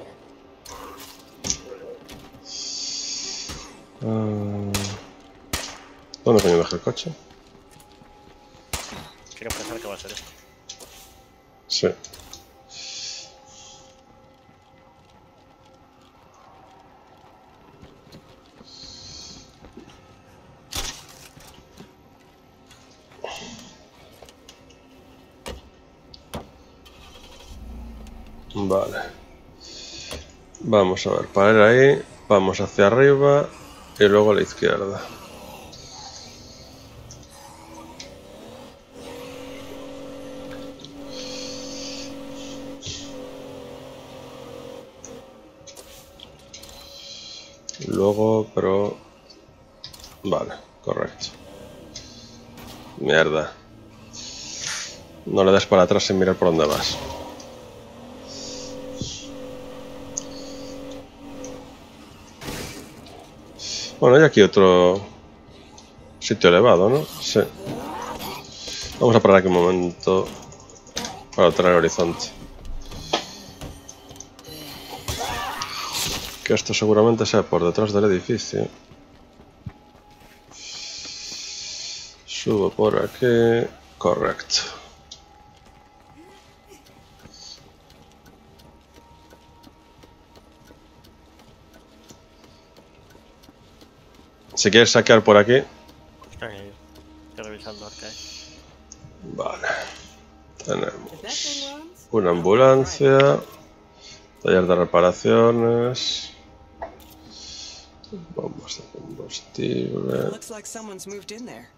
Uh, ¿Dónde coño dejé el coche? Quiero pensar que va a ser esto. Sí. Vale. Vamos a ver, para ir ahí, vamos hacia arriba y luego a la izquierda. Luego, pero... Vale, correcto. Mierda. No le des para atrás sin mirar por dónde vas. Bueno, hay aquí otro sitio elevado, ¿no? Sí. Vamos a parar aquí un momento para alterar el horizonte. Que esto seguramente sea por detrás del edificio. Subo por aquí. Correcto. Si quieres saquear por aquí. Está ahí. Estoy revisando acá. Vale. Tenemos una ambulancia. Taller de reparaciones. Bombas de combustible. Looks like someone's moved in there.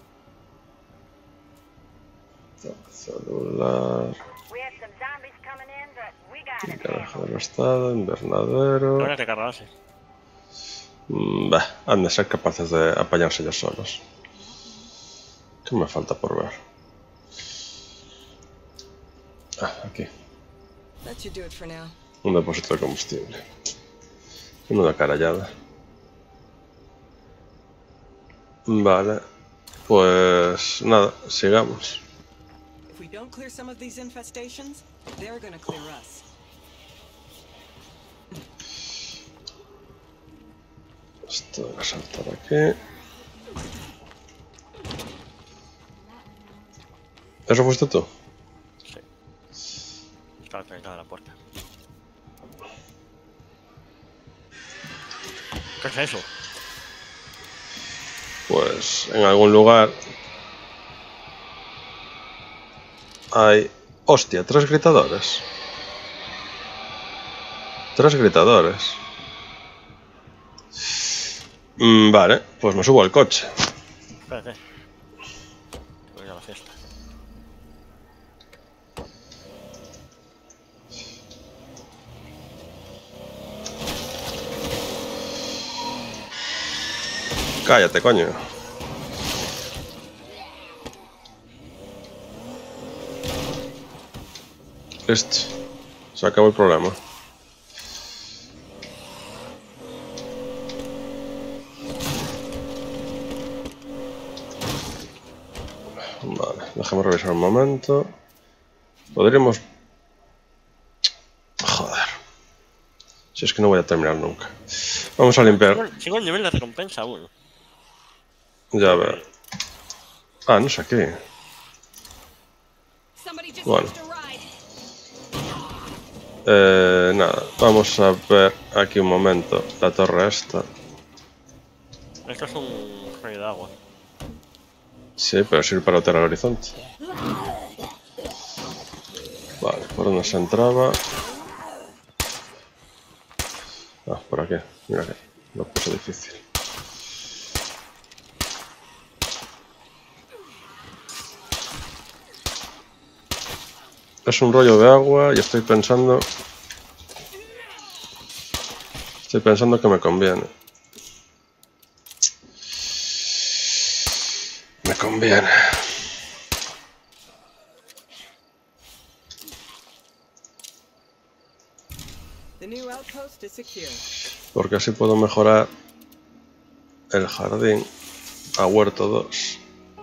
Celular. We had some zombies coming in, but we got it. Garaje del estado. Invernadero. Ahora te cargarse. Mm, bah, han de ser capaces de apañarse ellos solos. ¿Qué me falta por ver? Ah, aquí. That should do it for now. Un depósito de combustible. Menuda carallada. Vale. Pues nada, sigamos. If we don't clear some of these infestations, they're gonna clear us. Esto voy a saltar aquí. ¿Eso fuiste tú? Sí. Estaba cerca de la puerta. ¿Qué es eso? Pues en algún lugar hay... ¡Hostia! Tres gritadores. Tres gritadores. Mm, vale, pues me subo al coche. Espérate. Voy a ir a la fiesta. Cállate, coño. Listo. Se acabó el problema. Vale, déjame revisar un momento. Podríamos... Joder. Si es que no voy a terminar nunca. Vamos a limpiar. Sigo, sigo el nivel de recompensa aún. Ya veo. Ah, no sé qué. Bueno. Eh, nada, vamos a ver aquí un momento la torre esta. Esto es un rayo de agua. Sí, pero sirve para alterar el horizonte. Vale, ¿por dónde se entraba? Ah, por aquí. Mira que lo puse difícil. Es un rollo de agua y estoy pensando... Estoy pensando que me conviene. Me conviene. The new outpost is secure. Porque así puedo mejorar el jardín a huerto dos.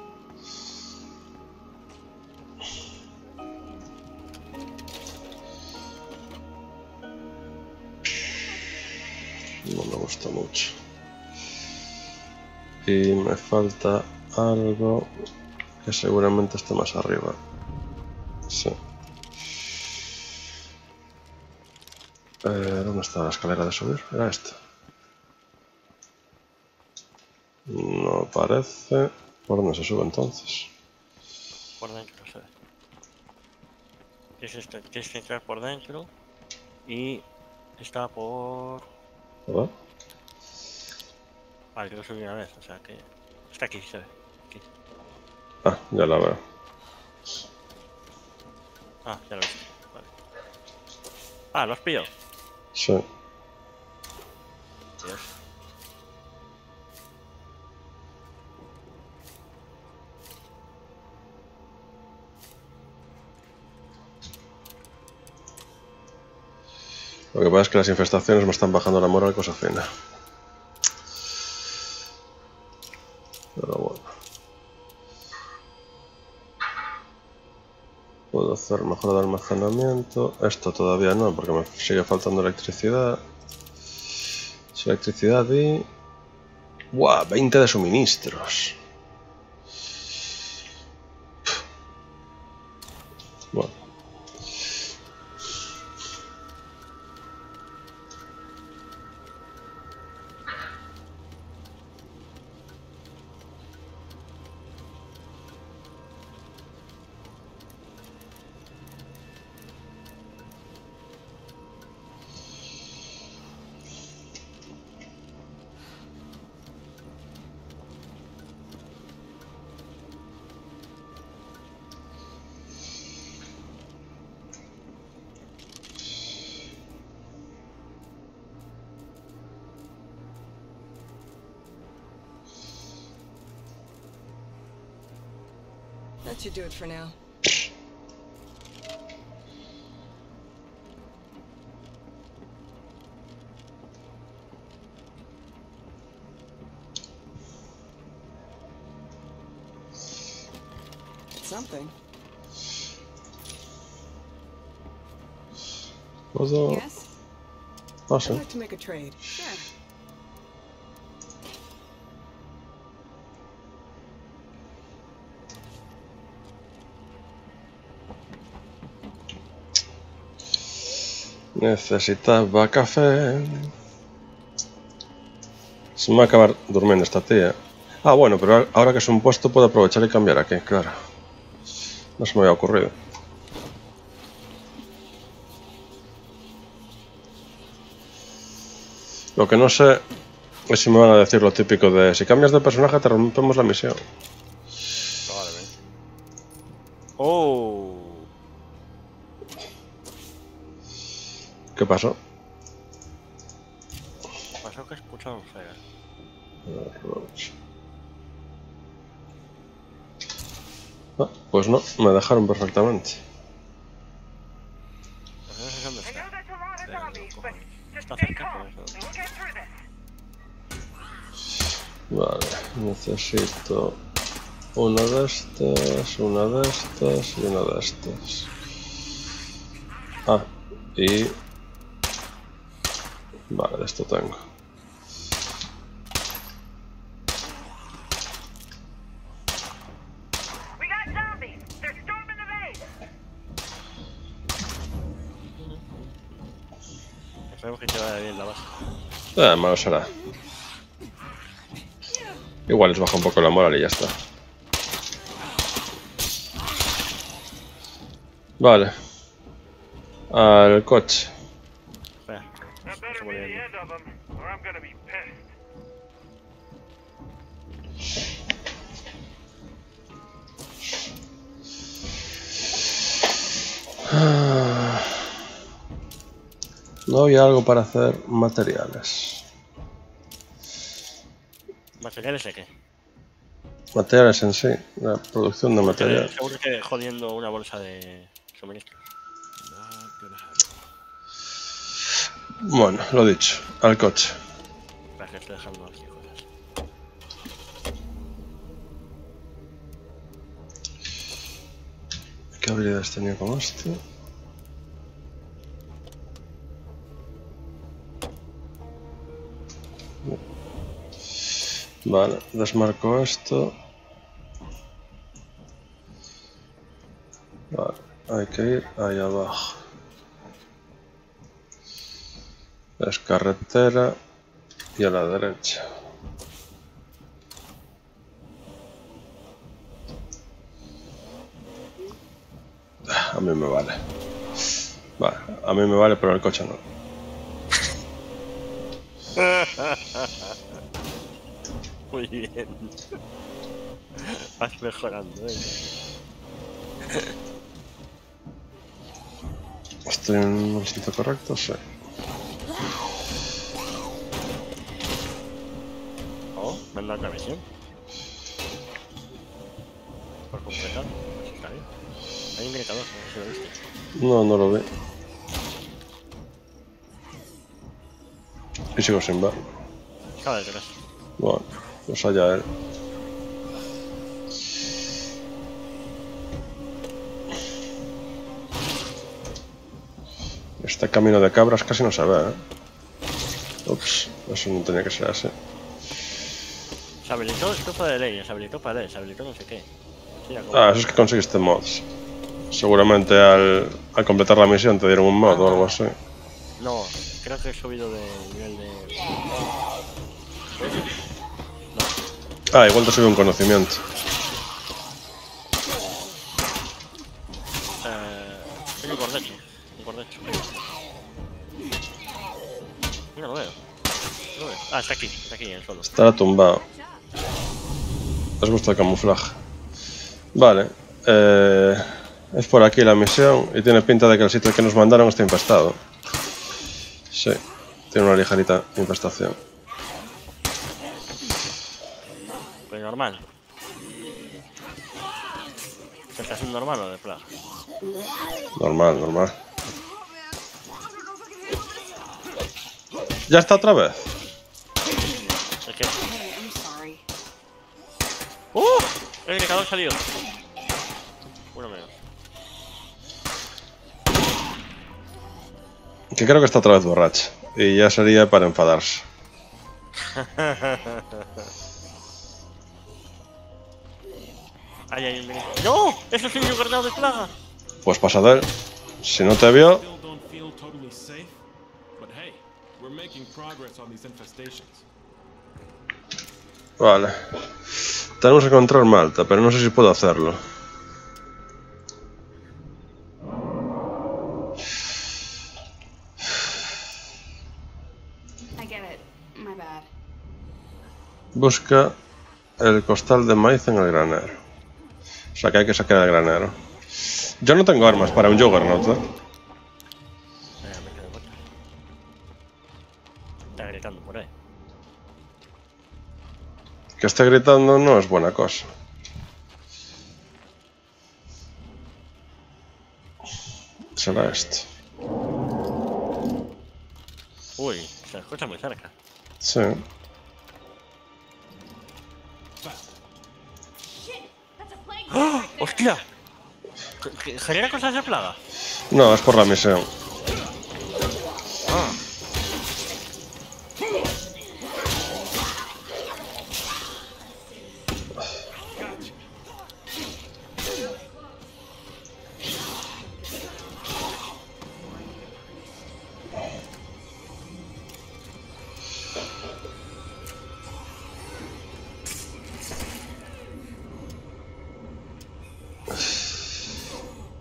No me gusta mucho. Y me falta algo que seguramente esté más arriba. Sí. Eh, ¿Dónde está la escalera de subir? Era esta. No parece. ¿Por dónde se sube entonces? Por dentro, no sé. Tienes, este- tienes que entrar por dentro y está por... ¿Verdad? Vale, yo lo subí una vez, o sea que... Está aquí, se ve. Aquí. Ah, ya la veo. Ah, ya lo he visto. Vale. Ah, ¿lo has pillado? Sí. Dios. Lo que pasa es que las infestaciones me están bajando la moral, cosa fina. Pero bueno. Puedo hacer mejora de almacenamiento. Esto todavía no, porque me sigue faltando electricidad. Es electricidad y... ¡Guau! veinte de suministros. Bueno. That should do it for now. Something. ¿Puedo...? Yes? Ah, I'd sí. like to make a trade. Sure. Necesitaba café. Se me va a acabar durmiendo esta tía. Ah, bueno, pero ahora que es un puesto puedo aprovechar y cambiar aquí, claro. No se me había ocurrido. Lo que no sé es si me van a decir lo típico de si cambias de personaje te rompemos la misión. Probablemente. ¡Oh! ¿Qué pasó? Pasó que he escuchado un feo. Ah, pues no, me dejaron perfectamente. Pues no sé dónde I está. know that's a lot of Pero, zombies, but cojones. just Está stay cerca, calm, por eso. and we'll get through this. Vale, necesito una de estas, una de estas y una de estas. Ah, y... Vale, de esto tengo. We got zombies. They're storming the base. Esperemos que te vaya bien la base. Eh, malo será. Igual les baja un poco la moral y ya está. Vale. Al coche. Espera. That better Estamos be the viendo. end of them, or I'm gonna be pissed. No había algo para hacer materiales. ¿Materiales de qué? Materiales en sí, la producción de materiales. Seguro que jodiendo una bolsa de suministros. Bueno, lo dicho, al coche. Para que estoy dejando aquí cosas. ¿Qué habilidades tenía con esto? Vale, desmarco esto. Vale, hay que ir ahí abajo. Es carretera y a la derecha. A mí me vale. Vale, a mí me vale, pero el coche no. Muy bien. Vas mejorando, ¿eh? ¿Estoy en el sitio correcto? Sí. Oh, me han dado otra misión. Por completar. Pues está bien. Hay un gritador, no sé si lo viste. No, no lo vi. Y sigo sin ver. Acaba detrás. Bueno, pues allá él. Este camino de cabras casi no se ve, ¿eh? Ups, eso no tenía que ser así. Se habilitó estufa de ley, se habilitó pared, se habilitó no sé qué. Sí, Ah, eso es que conseguiste mods. Seguramente al, al completar la misión te dieron un mod o algo así. No, creo que he subido de nivel de... Ah, igual te subió un conocimiento. Eh... Tengo un cordecho, un cordecho. No lo veo. No lo veo. Ah, está aquí, está aquí en el suelo. Estará tumbado. Les gusta el camuflaje. Vale. Eh, es por aquí la misión y tiene pinta de que el sitio que nos mandaron está infestado. Sí, tiene una ligerita infestación. Pues normal. ¿Infestación normal o de plaga? Normal, normal. ¿Ya está otra vez? ¿El qué? ¡Uh! El indicador salió. Uno menos. Que creo que está otra vez borracha. Y ya sería para enfadarse. Ahí hay un indicador. ¡No! ¡Eso es un indicador de plaga! Pues pasa de él. Si no te vio... Vale. Tenemos que encontrar Malta, pero no sé si puedo hacerlo. I get it. My bad. Busca el costal de maíz en el granero. O sea que hay que sacar el granero. Yo no tengo armas para un Juggernaut, ¿eh? Está gritando por ahí. Que esté gritando no es buena cosa. Será esto. Uy, se escucha muy cerca. Sí. ¡Oh! ¡Hostia! ¿Genera cosas de plaga? No, es por la misión. Ah.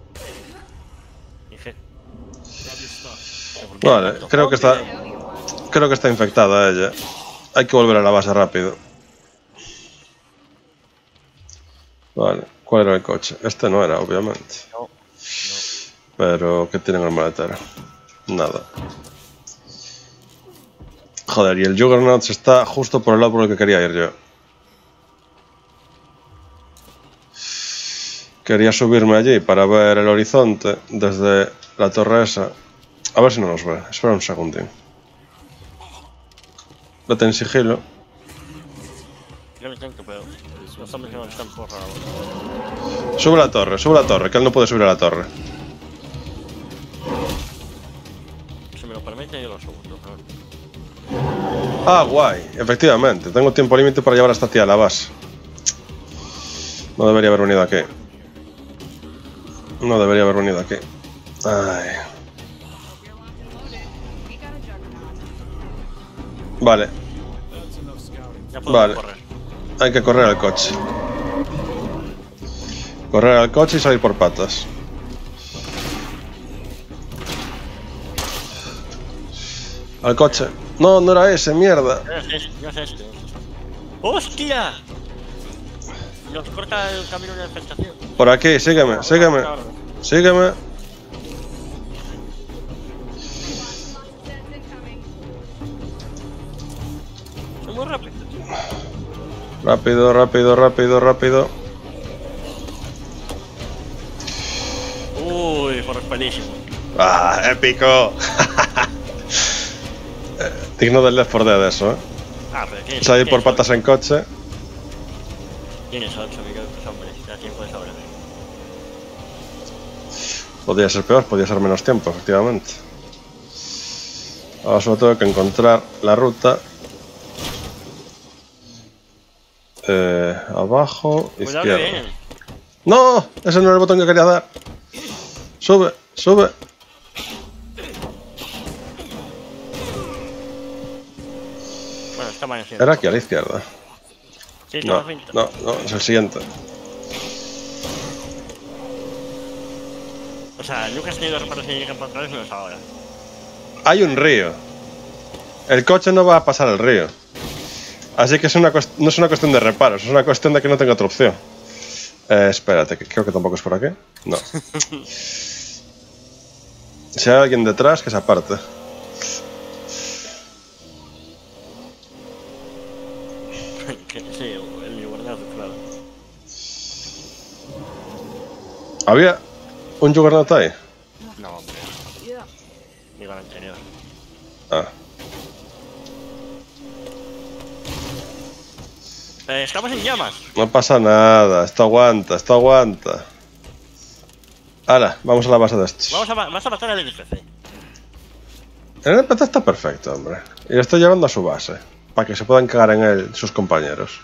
Vale, creo que está... Creo que está infectada ella. Hay que volver a la base rápido. Vale, ¿cuál era el coche? Este no era, obviamente. No, no. Pero, ¿qué tiene en el maletero? Nada. Joder, y el Juggernaut está justo por el lado por el que quería ir yo. Quería subirme allí para ver el horizonte desde la torre esa. A ver si no nos ve. Espera un segundín. Vete en sigilo. Yo lo intento, pero los zombies no están por la... Sube la torre, sube la torre, que él no puede subir a la torre. Si me lo permite, yo lo subo. No, no. Ah, guay, efectivamente. Tengo tiempo límite para llevar a esta tía a la base. No debería haber venido aquí. No debería haber venido aquí. Ay. Vale. Ya puedo Vale. correr. Hay que correr al coche. Correr al coche y salir por patas. Al coche. No, no era ese, mierda. No es este, no es este. ¡Hostia! Nos corta el camino de la infestación. Por aquí, sígueme, sígueme. Sígueme. Soy muy rápido. Rápido, rápido, rápido, rápido. Uy, por pelísimo. ¡Ah, épico! Digno del Left four Dead eso, ¿eh? Ah, pero ¿qué es? Salir ¿Qué por es? patas en coche. Tienes ocho minutos, hombre. Da tiempo de sobra. Podría ser peor, podría ser menos tiempo, efectivamente. Ahora solo tengo que encontrar la ruta. Eh, abajo, Cuidado izquierda. que vienen. ¡No! Ese no era el botón que quería dar. Sube, sube. Bueno, está amaneciendo. Era aquí a la izquierda. Sí, No, estamos pinta. no, no, es el siguiente. O sea, Lucas tiene dos reparaciones y llegan para atrás, no es ahora. Hay un río. El coche no va a pasar el río. Así que es una cuest- no es una cuestión de reparos, es una cuestión de que no tenga otra opción. Eh, espérate, que creo que tampoco es por aquí. No. Si hay alguien detrás, que se aparte. Que- sí, el guardazo, claro. ¿Había un Juggernaut ahí? No, hombre. Digo el anterior. Ah. Eh, estamos en llamas. No pasa nada, esto aguanta, esto aguanta. Hala, vamos a la base de estos. Vamos a, ma- vas a matar al N P C. El N P C está perfecto, hombre. Y lo estoy llevando a su base, para que se puedan cagar en él sus compañeros.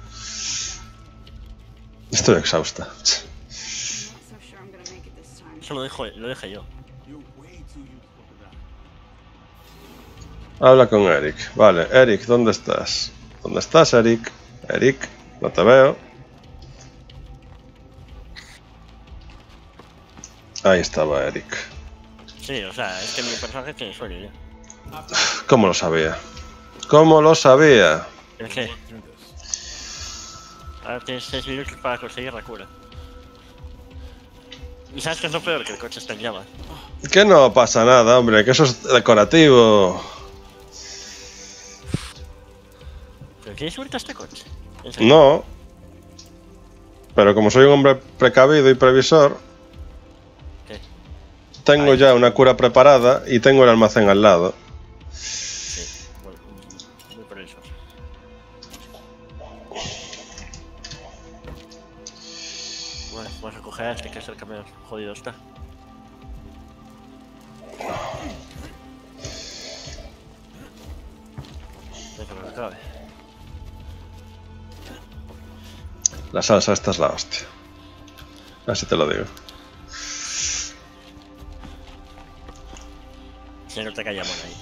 Estoy exhausta. So sure I'm gonna make it this time. Eso lo dejo, lo dejé yo. You're way too useful to die. Habla con Eric. Vale, Eric, ¿dónde estás? ¿Dónde estás, Eric? Eric, no te veo. Ahí estaba Eric. Sí, o sea, es que mi personaje tiene sueño ya. ¿Cómo lo sabía? ¿Cómo lo sabía? ¿El qué? Ahora tienes seis minutos para conseguir la cura. ¿Y sabes qué es lo peor? Que el coche está en llamas. Que no pasa nada, hombre, que eso es decorativo. ¿Pero quieres subirte a este coche? ¿En serio? No. Pero como soy un hombre precavido y previsor, ¿Qué? tengo Ay. ya una cura preparada y tengo el almacén al lado. Sí, bueno, muy previso. Bueno, vamos a coger a este que es el que menos jodido está. Déjame que acabe. La salsa esta es la hostia. Así te lo digo. Se nota que hay amor ahí.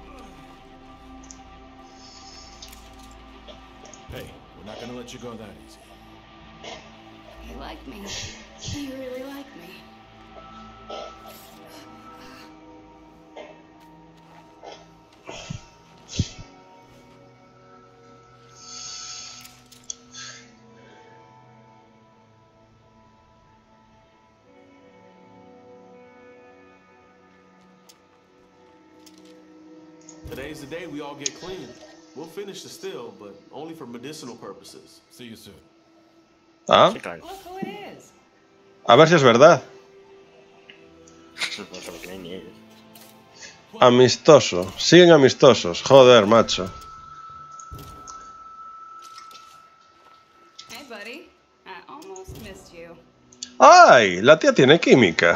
Hey, we're not gonna let you go that easy. You like me. You really like me. Today's the day we all get clean. We'll finish the still, but only for medicinal purposes. See you soon. Ah, Sí, claro. Look who it is. a ver si es verdad. No se lo creen ni ellos. Amistoso. Siguen amistosos. Joder, macho. Hey, buddy. I almost missed you. ¡Ay! La tía tiene química.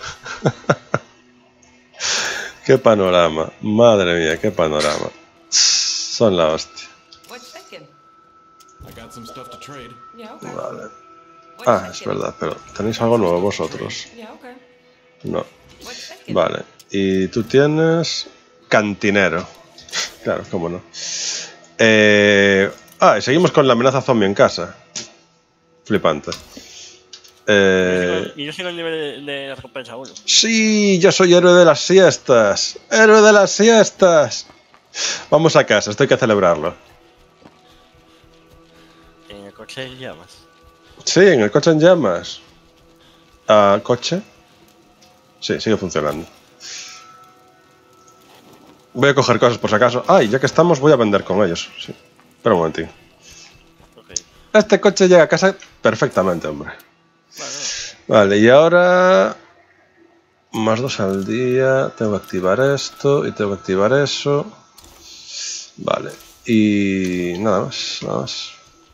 Qué panorama. Madre mía, qué panorama. Son la hostia. What you thinking? I got some stuff to trade. Yeah, okay. Vale. What you Ah, es thinking? verdad, pero ¿tenéis algo nuevo vosotros? Yeah, okay. No. What you thinking? Vale. Y tú tienes cantinero. Claro, cómo no. Eh... Ah, y seguimos con la amenaza zombie en casa. Flipante. Eh... Y yo sigo el nivel de, de recompensa uno. Sí, yo soy héroe de las siestas. Héroe de las siestas. Vamos a casa, esto hay que celebrarlo. En el coche hay llamas. Sí, en el coche en llamas. Ah, ¿coche? Sí, sigue funcionando. Voy a coger cosas por si acaso. Ah, y ya que estamos voy a vender con ellos. Sí. Espera un momentín. Okay. Este coche llega a casa perfectamente, hombre. Vale, Vale, y ahora... Más dos al día. Tengo que activar esto y tengo que activar eso. Vale. Y... nada más, nada más.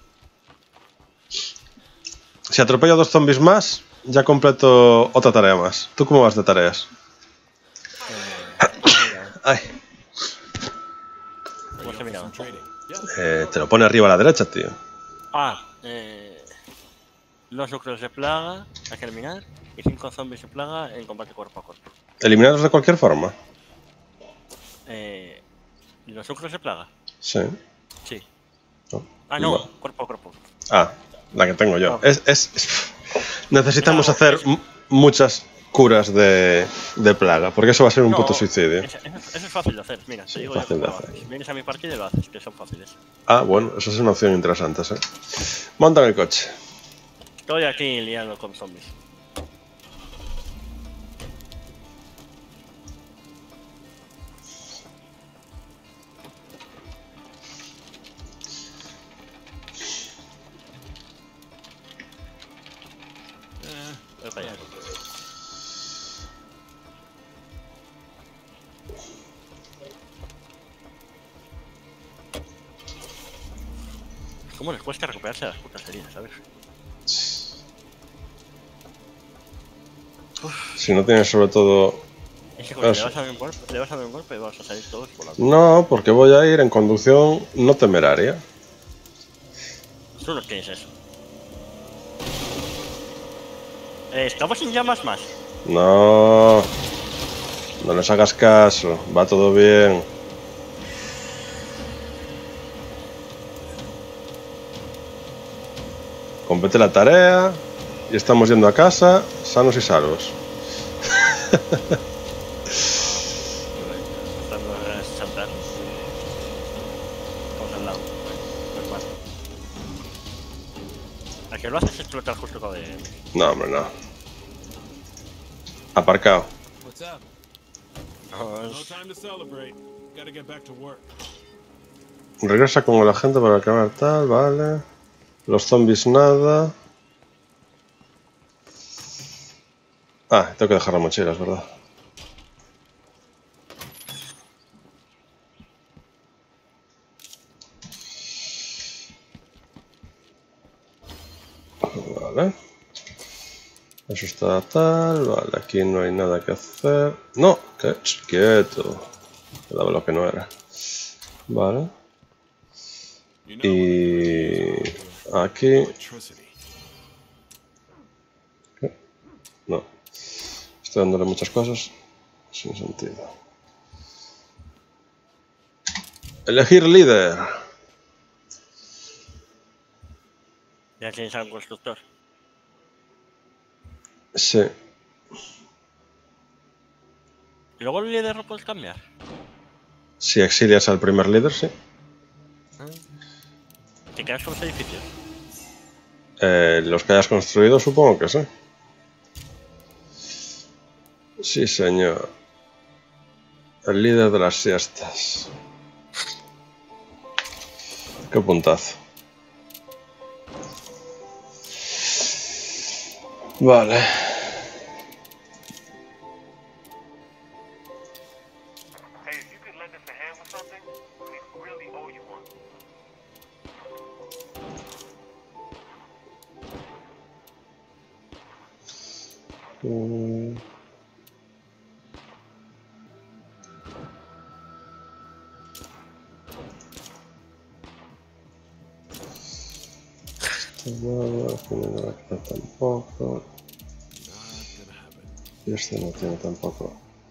Si atropello a dos zombies más, ya completo otra tarea más. ¿Tú cómo vas de tareas? Ay. ¿cómo se mira? Eh, te lo pone arriba a la derecha, tío. Ah, eh, los núcleos de plaga hay que eliminar y cinco zombies de plaga en combate cuerpo a cuerpo. ¿Eliminados de cualquier forma? Eh, ¿Los núcleos de plaga? Sí. Sí. No. Ah, no, No. cuerpo a cuerpo. Ah, la que tengo yo. No. Es, es, es- Necesitamos No, hacer es- m- muchas curas de, de plaga, porque eso va a ser un No, puto suicidio. Eso, eso- eso es fácil de hacer, mira, Sí, te digo fácil yo de cómo lo hacer. haces. Vienes a mi partida y lo haces, que son fáciles. Ah, bueno, eso es una opción interesante, ¿sí? Monta en el coche. Estoy aquí liando con zombies. Eh, voy para allá. ¿Cómo les cuesta recuperarse de las putas heridas, sabes? Si no tienes sobre todo... Es que cuando le Eso. vas a dar un golpe, le vas a dar un golpe y vas a salir todos volando. No, porque voy a ir en conducción no temeraria. Tú no tienes eso. Eh, estamos en llamas más. No. No les hagas caso. Va todo bien. Complete la tarea y estamos yendo a casa sanos y salvos. Tratando de saltar. Estamos al lado. Pues más. A que lo haces explotar justo con el... No, hombre, no. Aparcado. What's up? No time to celebrate. Gotta get back to work. Regresa con el agente para acabar tal, vale. Los zombies nada. Ah, tengo que dejar la mochila, es verdad. Vale. Eso está tal, vale, aquí no hay nada que hacer. No, que quieto. Me daba lo que no era. Vale. You know Y aquí. electricity. No. Estoy dándole muchas cosas sin sentido. Elegir líder. Ya tienes a un constructor. Sí. ¿Y luego el líder lo puedes cambiar? Si exilias al primer líder, sí. ¿Te quedas con los edificios? Eh, los que hayas construido, supongo que sí. Sí, señor. El líder de las siestas. Qué puntazo. Vale. Hey, if you could lend us a hand with something, we really owe you one. Mm. Nada, no tampoco. Y este no tiene tampoco.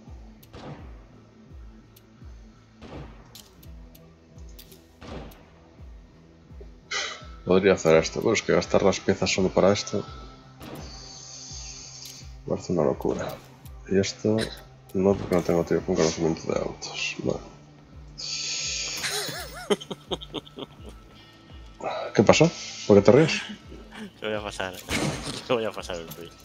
Podría hacer esto, pero es que gastar las piezas solo para esto parece una locura. Y esto no, porque no tengo tiempo con conocimiento de autos. Vale. ¿Qué pasó? ¿Por qué te ríes? Te voy a pasar. Te voy a pasar el tweet.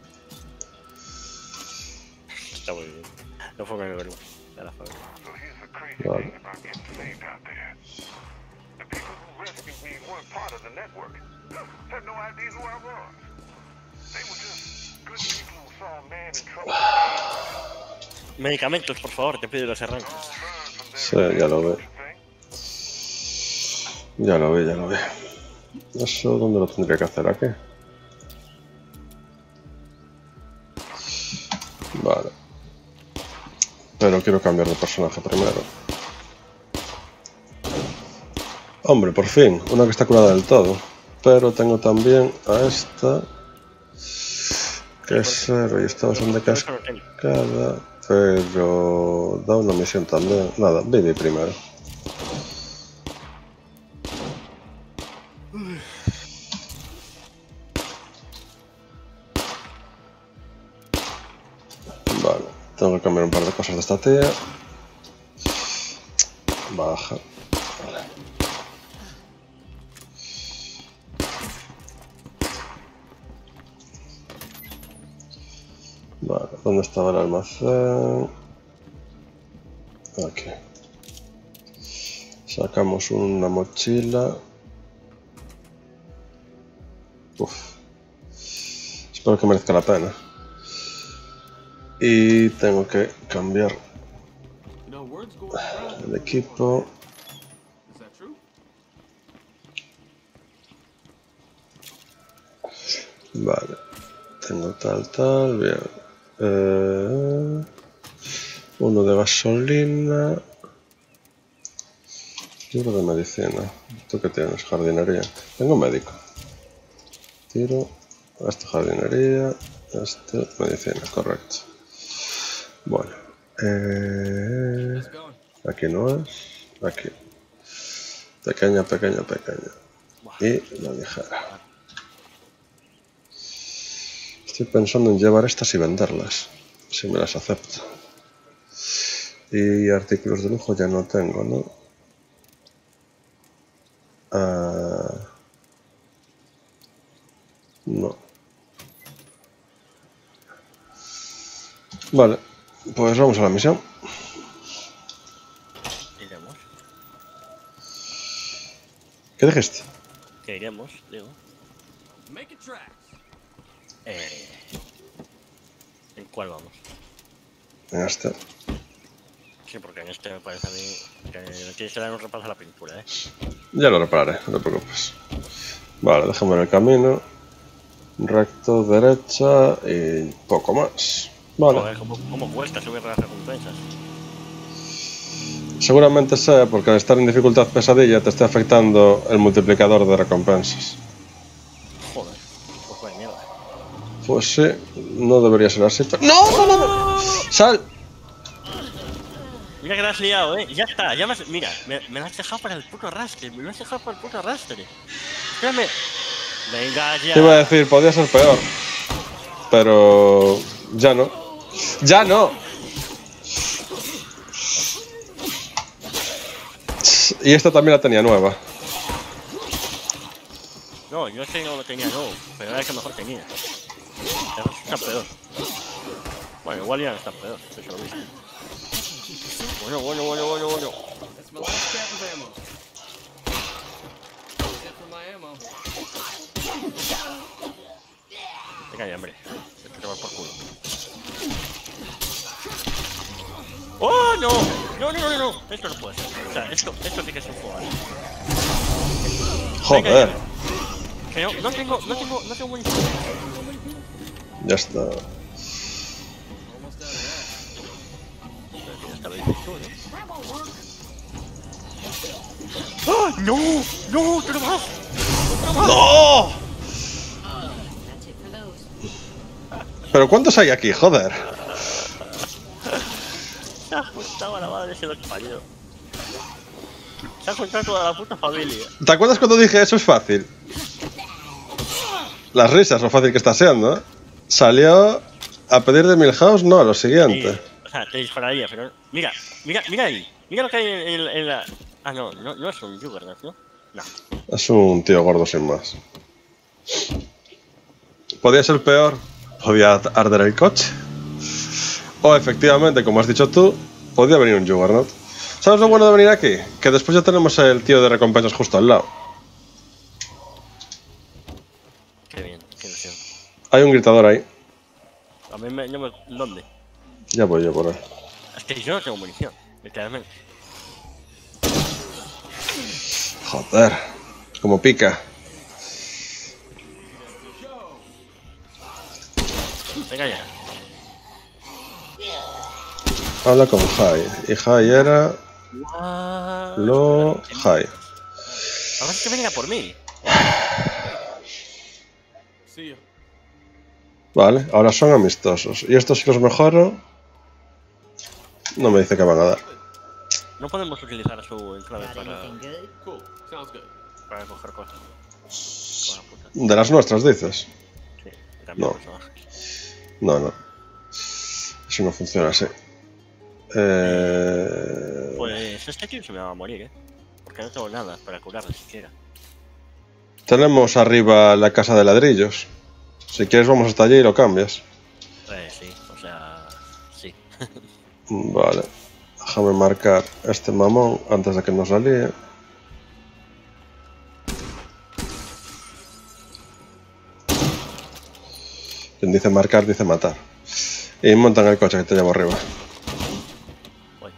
Está muy bien. No fue muy bueno. Ya la fue. So here's the crazy Vale. thing about getting saved out there. The people who rescued me weren't part of the network. Had no idea who I was. They were just good people who saw a man in trouble. Medicamentos, por favor, te pido los arranques. Sí, ya lo ve. Ya lo ve, ya lo ve. ¿Eso dónde lo tendría que hacer? ¿Aquí? Vale. Pero quiero cambiar de personaje primero. Hombre, por fin, una que está curada del todo. Pero tengo también a esta. Que es cero y está bastante cascada. Pero da una misión también. Nada, Vivi primero. Vale, tengo que cambiar un par de cosas de esta tía. Baja. Vale. Vale, ¿dónde estaba el almacén? Aquí. Sacamos una mochila. Uf. Espero que merezca la pena. Y tengo que cambiar You know, words go around. el equipo. Is that true? Vale. Tengo tal, tal, bien. Eh, uno de gasolina. Libro de medicina. ¿Tú qué tienes? Jardinería. Tengo médico. Tiro. Este jardinería. Este medicina, correcto. Bueno. Eh, aquí no es. Aquí. Pequeña, pequeña, pequeña. Y la ligera. Estoy pensando en llevar estas y venderlas, si me las acepto. Y artículos de lujo ya no tengo, ¿no? Ah, no. Vale, pues vamos a la misión. Iremos. ¿Qué dijiste? Que iremos, digo. Make it tracks. Eh, ¿En cuál vamos? En este. Sí, porque en este me parece a mí que le tienes que dar un repaso a la pintura, ¿eh? Ya lo repararé, no te preocupes. Vale, déjame ver el camino. Recto, derecha y poco más. Vale. Joder, ¿cómo, cómo cuesta subir las recompensas? Seguramente sea porque al estar en dificultad pesadilla te esté afectando el multiplicador de recompensas. Joder, pues vaya mierda. Pues sí, no debería ser así, pero... ¡No, no, no, no! ¡Sal! Mira que la has liado, eh. Ya está, ya me has... Mira, me, me lo has dejado para el puto arrastre. Me lo has dejado para el puto arrastre. Espérame. Venga, ya. Te iba a decir, podía ser peor. Pero... ya no. ¡Ya no! Y esta también la tenía nueva. No, yo este no lo tenía nuevo, pero era el que mejor tenía. Ya está peor. Bueno, igual ya no está peor, eso lo mismo. Bueno, bueno, bueno, bueno, bueno. That's my last cap of ammo. Except for my ammo. Venga ya, hombre. Esto te va por culo. ¡Oh, no! No, no, no, no. Esto no puede ser. O sea, esto, esto sí que es un juego. Joder. Que no, no tengo, no tengo, no tengo munición. Ya está. Almost out of that. Ya está, lo dices tú, ¿no? ¡Ah! ¡No! ¡No! ¡Tú no vas! ¡No! That's it for those. ¿Pero cuántos hay aquí? Joder. Se ha juntado a la madre ese dos parido. Se ha juntado toda la puta familia. ¿Te acuerdas cuando dije eso es fácil? Las risas, lo fácil que está siendo, ¿eh? Salió a pedir de Milhouse, no, lo siguiente. Sí, o sea, te dispararía, pero... Mira, mira, mira ahí. Mira lo que hay en, en- en la... Ah, no, no, no es un Juggernaut, ¿no? No. Es un tío gordo sin más. Podía ser peor. Podía arder el coche. O efectivamente, como has dicho tú, podía venir un Juggernaut. ¿Sabes lo bueno de venir aquí? Que después ya tenemos el tío de recompensas justo al lado. Qué bien, qué ilusión. Hay un gritador ahí. A mí me... No me ¿dónde? Ya voy yo por ahí. Es que yo no tengo munición, literalmente. Joder. Como pica. Venga ya. Habla con Jai. Y Jai era... What? Lo... Jai. Ahora es que venga por mí. See ya. Vale, ahora son amistosos. Y estos si los mejoro... No me dice que van a dar. No podemos utilizar su enclave Got para, anything good? Cool. Sounds good. para coger cosas. Buena puta. De las nuestras, dices. Sí, cambiar No. personajes. No, no. Eso no funciona así. Eh... Pues este tío se me va a morir, ¿eh? Porque no tengo nada para curarle siquiera. Tenemos arriba la casa de ladrillos. Si quieres vamos hasta allí y lo cambias. Eh, sí, o sea... Sí. Vale. Déjame marcar este mamón antes de que nos la líe. Quien dice marcar, dice matar. Y montan el coche que te llevo arriba. Voy.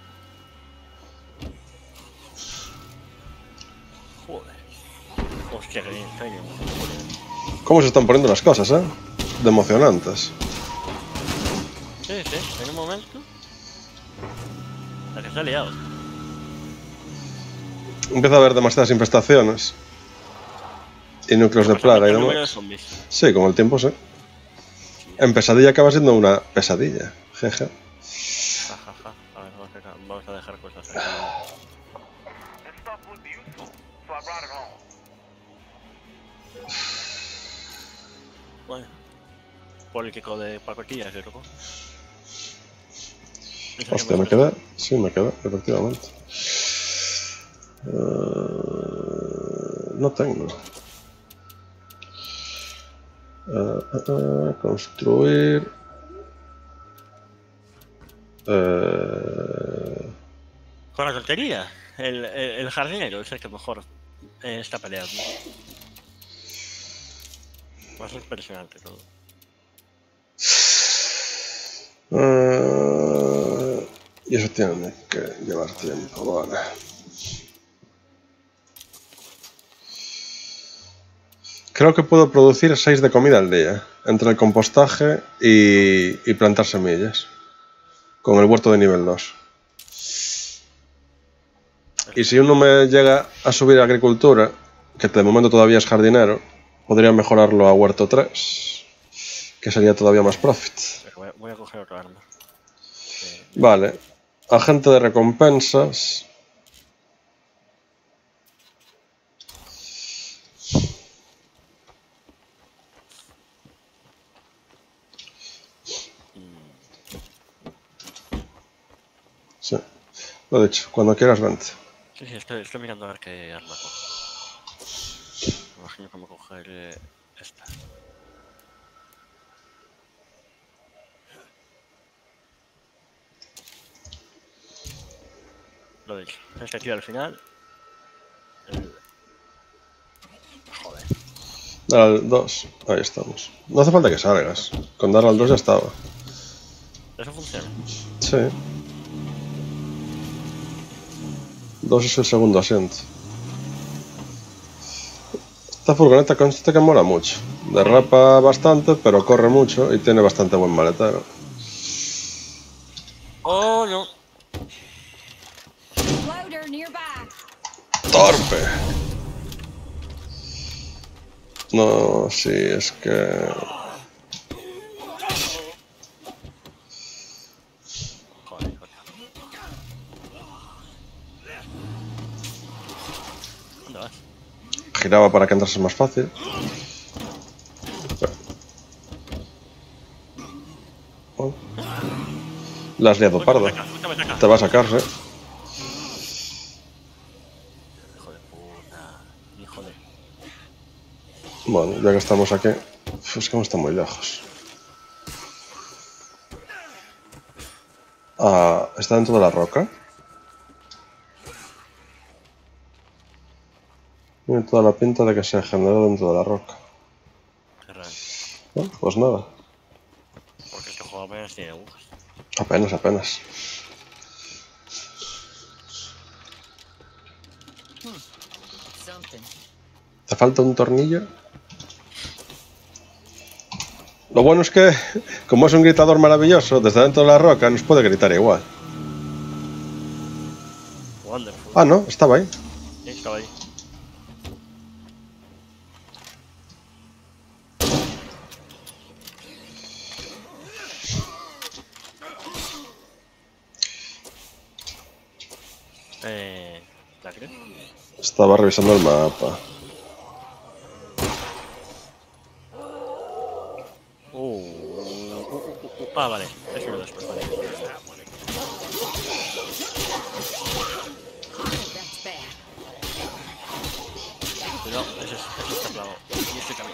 Joder. Hostia, que bien, estoy bien. ¿Cómo se están poniendo las cosas, eh? De emocionantes. Sí, sí, en un momento... La que se ha liado. Empieza a haber demasiadas infestaciones. Y núcleos de plaga y El número de demás. zombies. Sí, con el tiempo sí. En pesadilla acaba siendo una pesadilla. Jeje. Ja, ja, ja. A ver, vamos a, vamos a dejar cosas aquí. This stuff would be useful, so I brought it home. Bueno. Político de pacotillas, ¿eh, loco? Hostia, me queda. Sí, me queda, efectivamente. Uh, no tengo. Uh, uh, uh, construir. Uh, Con la tontería. El, el, el jardinero es el que mejor eh, está peleando. Más impresionante todo. uh, y eso tiene que llevar tiempo, vale. Creo que puedo producir seis de comida al día, entre el compostaje y, y plantar semillas, con el huerto de nivel dos. Y si uno me llega a subir a agricultura, que de momento todavía es jardinero, podría mejorarlo a huerto tres, que sería todavía más profit. Pero voy, a, voy a coger otro arma. Eh, Vale, agente de recompensas. Sí, lo he dicho, cuando quieras vente. sí, sí, estoy, estoy mirando a ver qué arma cojo. Me imagino que me cogeré esta. Lo dicho. Este tío al final. El... Joder. Dar al dos. Ahí estamos. No hace falta que salgas. Con dar al dos ya estaba. ¿Eso funciona? Sí. dos es el segundo asiento. Esta furgoneta consta que mola mucho. Derrapa bastante, pero corre mucho y tiene bastante buen maletero. ¡Oh, no! Loader nearby. ¡Torpe! No, sí, es que... Joder, coño. ¿Dónde vas? Giraba para que entrase más fácil. Oh. La has liado parda. Escúchame, saca. Te va a sacarse. Hijo de puta. Hijo de... Bueno, ya que estamos aquí... Uf, es que no está muy lejos. Ah, ¿está dentro de la roca? Tiene toda la pinta de que se generó dentro de la roca. Qué raro. Bueno, pues nada. Porque este juego apenas tiene agujas. Apenas, apenas. Something. ¿Te falta un tornillo? Lo bueno es que, como es un gritador maravilloso, desde dentro de la roca nos puede gritar igual. Wonderful. Ah, no, estaba ahí. Sí, estaba ahí. Eh... ¿La crees? Estaba revisando el mapa. Uh, uh, uh, uh, uh. Ah, vale. Es uno después, vale. That's bad. Cuidado, ese, es, ese está clavado. Y este camino.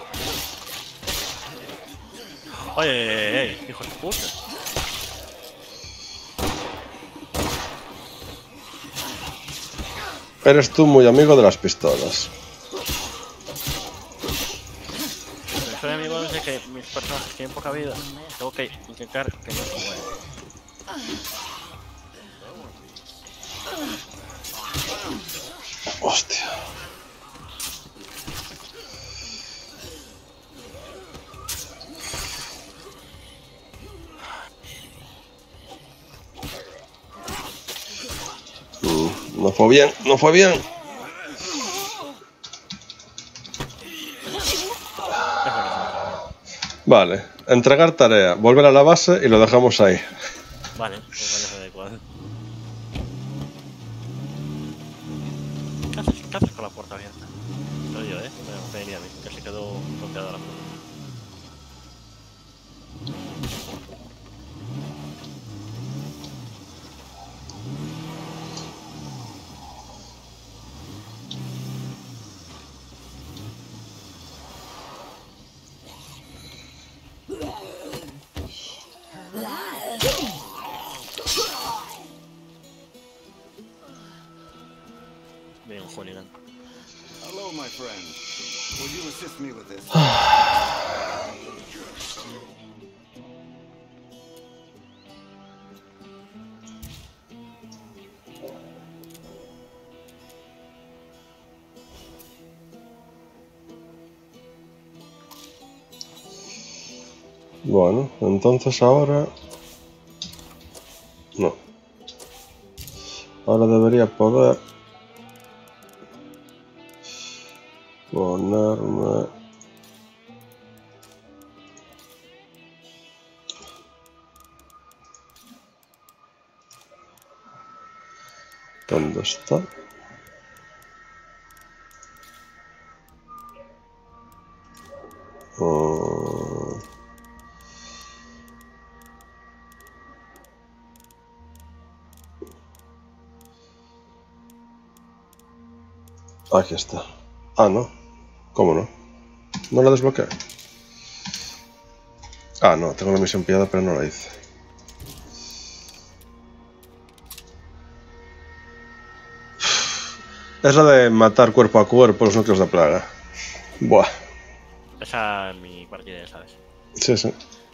Oye, ey, ey, hijo de puta. Eres tú muy amigo de las pistolas. Pero soy amigo de que mis personajes tienen poca vida. Tengo que intentar que no se mueran. Hostia. Mm, no fue bien, no fue bien. Vale, entregar tarea, volver a la base y lo dejamos ahí. Vale, me parece adecuado. ¿Qué haces, ¿Qué haces con la puerta abierta? Lo digo, eh. Me venía a mí, que se quedó bloqueada la puerta. Bien, hooligan. Hello, my friend. Will you assist me with this? Bueno, entonces ahora... No. Ahora debería poder... ponerme... ¿Dónde está? Oh. Aquí está. Ah, no. ¿Cómo no? ¿No la desbloqueé? Ah, no. Tengo la misión pillada, pero no la hice. Es la de matar cuerpo a cuerpo los núcleos de plaga. Buah. Esa es mi partida, ¿sabes? Sí, sí.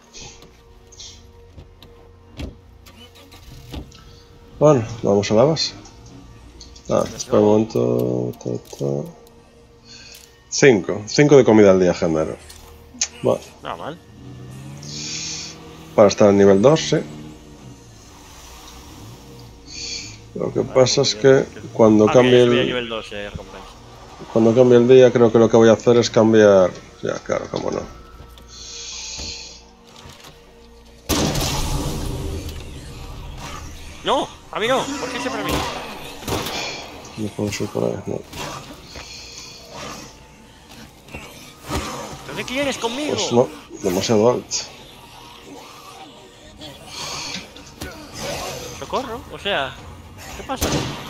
Bueno, vamos a la base. Ah, espera un momento. Ta, ta. Cinco. Cinco de comida al día, género. Bueno. Nada mal. Para estar en nivel dos, sí. Lo que pasa es que cuando Ah, cambie que subí a el... nivel dos, eh, recompensa. Cuando cambie el día, creo que lo que voy a hacer es cambiar... Ya, claro, cómo no. ¡No! ¡A mí no! ¿Por qué siempre a mí? No puedo subir por ahí, no. ¿Pero qué quieres conmigo? Pues no, demasiado alto. ¿Socorro? O sea, ¿qué pasa?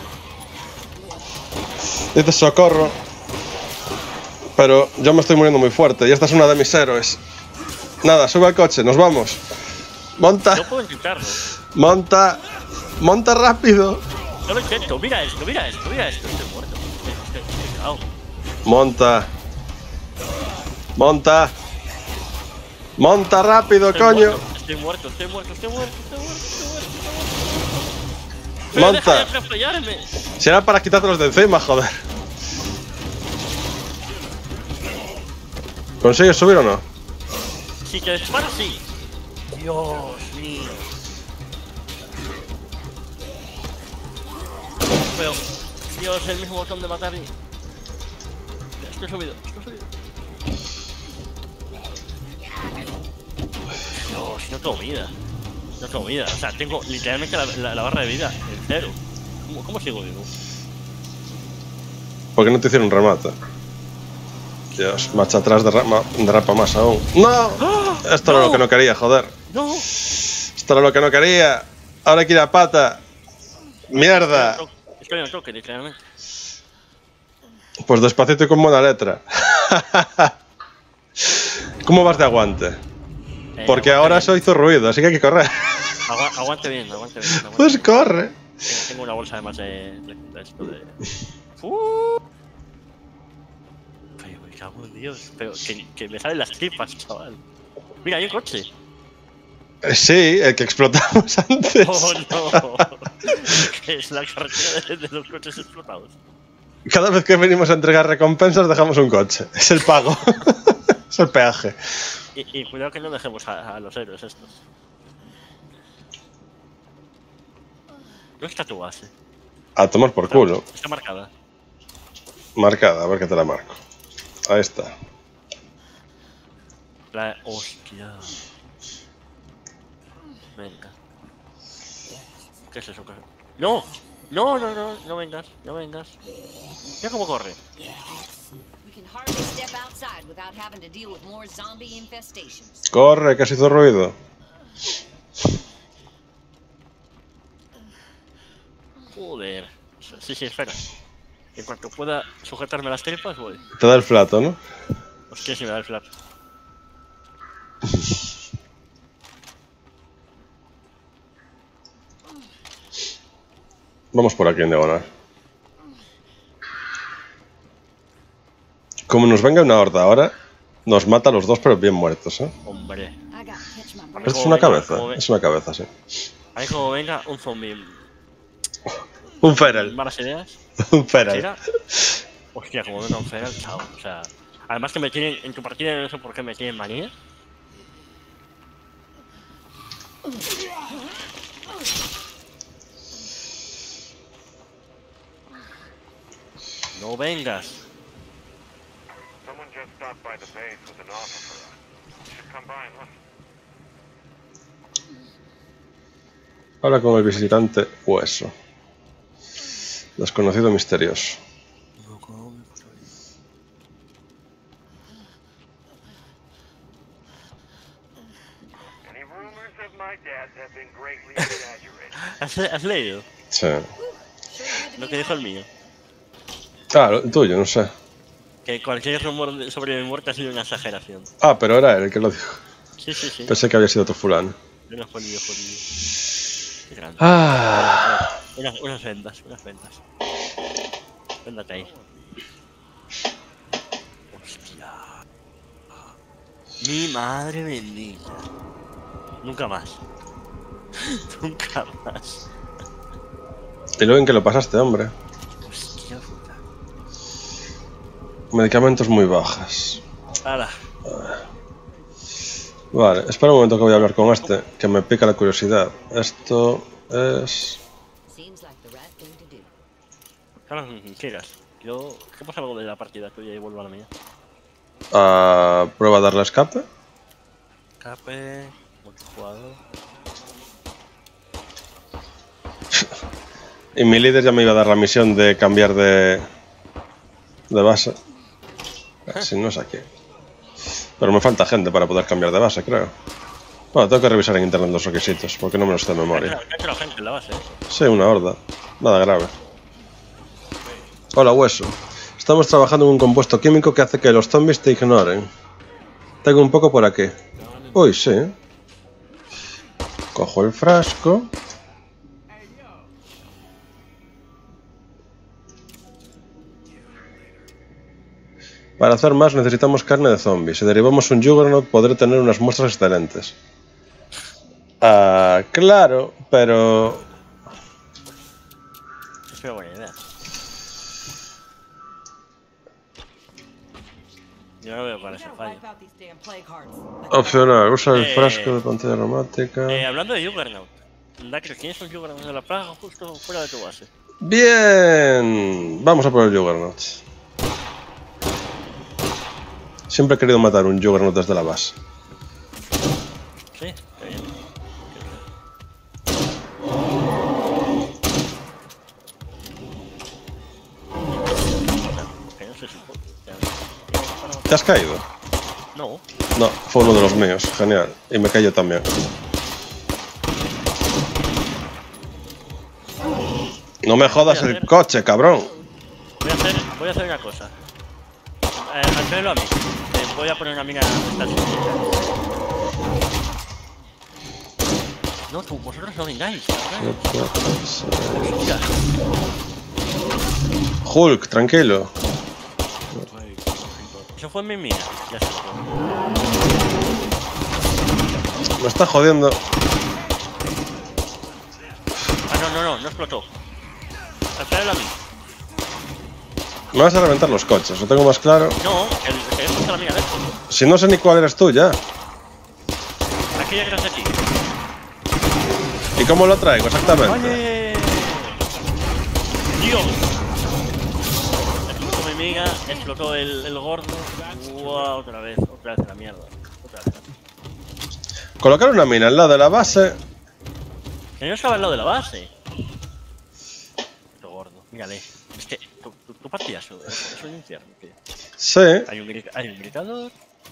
Dices socorro. Pero yo me estoy muriendo muy fuerte y esta es una de mis héroes. Nada, sube al coche, nos vamos. Monta. No puedo intentarlo. Monta. Monta rápido. No lo intento. Mira esto, mira esto, mira esto. Estoy muerto. Estoy, estoy, estoy cagado. Monta. Monta. Monta rápido, Estoy coño. muerto, estoy muerto, estoy muerto, estoy muerto, estoy muerto, estoy muerto, estoy muerto. Pero Monta. deja de atropellarme. Si era para quitártelos de encima, joder. ¿Consigues subir o no? Si te disparo, sí. Dios mío. Pero, Dios, el mismo botón de matar y... Estoy subido, estoy subido. Dios, no tengo vida. No tengo vida. O sea, tengo literalmente la, la, la barra de vida en cero. ¿Cómo, cómo sigo vivo? ¿Por qué no te hicieron remate? Dios, marcha atrás, derrama, derrapa más aún. ¡No! ¡Ah! Esto ¡No! era lo que no quería, joder. ¡No! Esto era lo que no quería. Ahora hay que ir a pata. ¡Mierda! Estoy en el toque, literalmente. Pues despacito y con buena letra. ¿Cómo vas de aguante? Eh, Porque aguante ahora bien. eso hizo ruido, así que hay que correr. Agua, aguante bien, aguante bien. Aguante Pues bien. corre. Tengo- Tengo una bolsa además de, de, de esto de... Uh. Pero me cago en Dios. Pero que, que me salen las tripas, chaval. Mira, hay un coche. Eh, Sí, el que explotamos antes. Oh no. Que es la carretera de, de los coches explotados. Cada vez que venimos a entregar recompensas dejamos un coche. Es el pago. Es el peaje. Y, y cuidado que no dejemos a, a los héroes estos. ¿Dónde está tu base? A tomar por culo. Está marcada. Marcada, a ver que te la marco. Ahí está. La... Hostia. Venga. ¿Qué es eso? ¡No! No, no, no, no vengas, no vengas. Mira cómo corre. We can hardly step outside without having to deal with more zombie infestations. Corre, que se hizo ruido. Joder. Sí, sí, espera. En cuanto pueda sujetarme las tripas, voy. Te da el flato, ¿no? Hostia, si me da el flap. Vamos por aquí en diagonal. Como nos venga una horda ahora, nos mata a los dos, pero bien muertos, ¿eh? Hombre. I gotta catch my breath. Esto es una cabeza, es una cabeza, sí. Ahí como venga un zombie. Un feral, Malas ideas. un feral. Tira. Hostia, como venga un feral, chao. O sea. Además que me tienen. En tu partida no sé por qué me tienen manía. No vengas. Someone just stopped by the base with an offer for us. You should come by and listen. Habla con el visitante hueso. Desconocido misterioso. Any rumors of my dad have been greatly exaggerated. ¿Has, has leído? Sí. Lo que dijo el mío. Ah, el tuyo, no sé. Que cualquier rumor de- sobre mi muerte ha sido una exageración. Ah, pero era él el que lo dijo. Sí, sí, sí. Pensé que había sido otro fulano. Menos jodido, jodido. Qué grande. Ah, Unas, unas vendas, unas vendas. Véndate ahí. Hostia. Mi madre bendita. Nunca más. Nunca más. Y luego en que lo pasaste, hombre. Hostia puta. Medicamentos muy bajas. Hala. Vale, espera un momento que voy a hablar con este, que me pica la curiosidad. Esto es... Ahora quieras. Yo... ¿Qué pasa luego de la partida tuya y vuelvo a la mía? Uh, prueba a darle escape. Escape... Multijugador... Y mi líder ya me iba a dar la misión de cambiar de... de base. Si no es aquí. Pero me falta gente para poder cambiar de base, creo. Bueno, tengo que revisar en internet los requisitos, porque no me los sé de memoria. ¿Qué ha hecho la gente en la base? Sí, una horda. Nada grave. Hola, hueso. Estamos trabajando en un compuesto químico que hace que los zombies te ignoren. Tengo un poco por aquí. Uy, sí. Cojo el frasco. Para hacer más necesitamos carne de zombie. Si derivamos un Juggernaut podré tener unas muestras excelentes. Ah, claro, pero... Es una buena idea. Yo no veo cuál es el fallo. Opcional, usa el Eh, frasco de pantalla aromática. Eh, hablando de Juggernaut. Dakris, tienes un Juggernaut de la plaga justo fuera de tu base. Bien, vamos a por el Juggernaut. Siempre he querido matar un Juggernaut desde la base. Sí, está bien. Que no sé si puedo. ¿Te has caído? No. No, fue uno de los míos, genial. Y me cayó también. No me jodas el coche, cabrón. Voy a hacer, voy a hacer una cosa. Eh, hacedlo a mí. Eh, voy a poner una mina estática. No, tú, vosotros no vengáis. Hostia. Hulk, tranquilo. Eso fue mi mina. Ya se fue. Me está jodiendo. Ah, no, no, no, no explotó. Hacedlo a mí. Me vas a reventar los coches, lo tengo más claro. No, el que es la mina de esto. Si no sé ni cuál eres tú ya. Aquí ya gracias aquí. ¿Y cómo lo traigo exactamente? ¡Oye! ¡Dios! Explotó mi miga, explotó el, el gordo. ¡Wow! Otra vez, otra vez a la mierda. Otra vez. Colocar una mina al lado de la base. Que no estaba al lado de la base. Lo gordo, mírale. Es que tu, tu, tu partida es, es un infierno, tío. Sí. Hay un, gri- hay un gritador.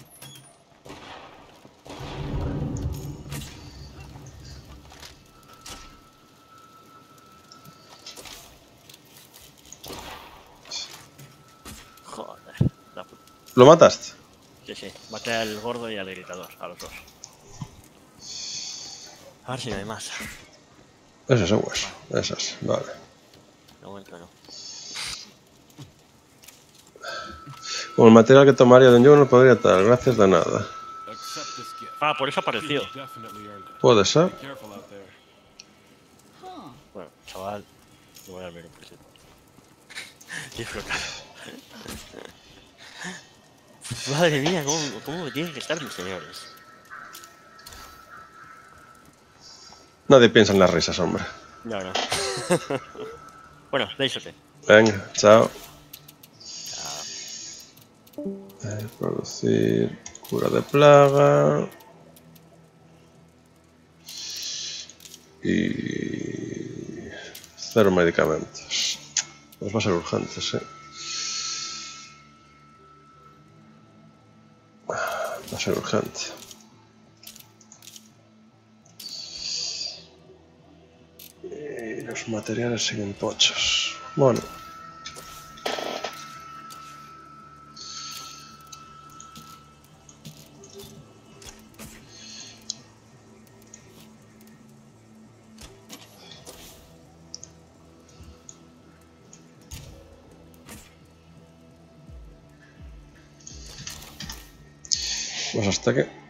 Joder, la puta. ¿Lo mataste? Sí, sí, maté al gordo y al gritador, a los dos. A ver si no hay más. Es ese hueso. Esas, vale. De momento no. Como el material que tomaría de un Juggernaut podría tal, gracias de nada. Ah, por eso apareció. Puede ser. Bueno, chaval, no voy a ver un presente. Disfrutar. Madre mía, ¿cómo, cómo tienen que estar mis señores? Nadie piensa en las risas, hombre. No, no. Bueno, déjate. Venga, chao. Eh, producir cura de plaga. Y... cero medicamentos. Pues va a ser urgente, sí. Va a ser urgente. Y los materiales siguen pochos. Bueno. Pues hasta que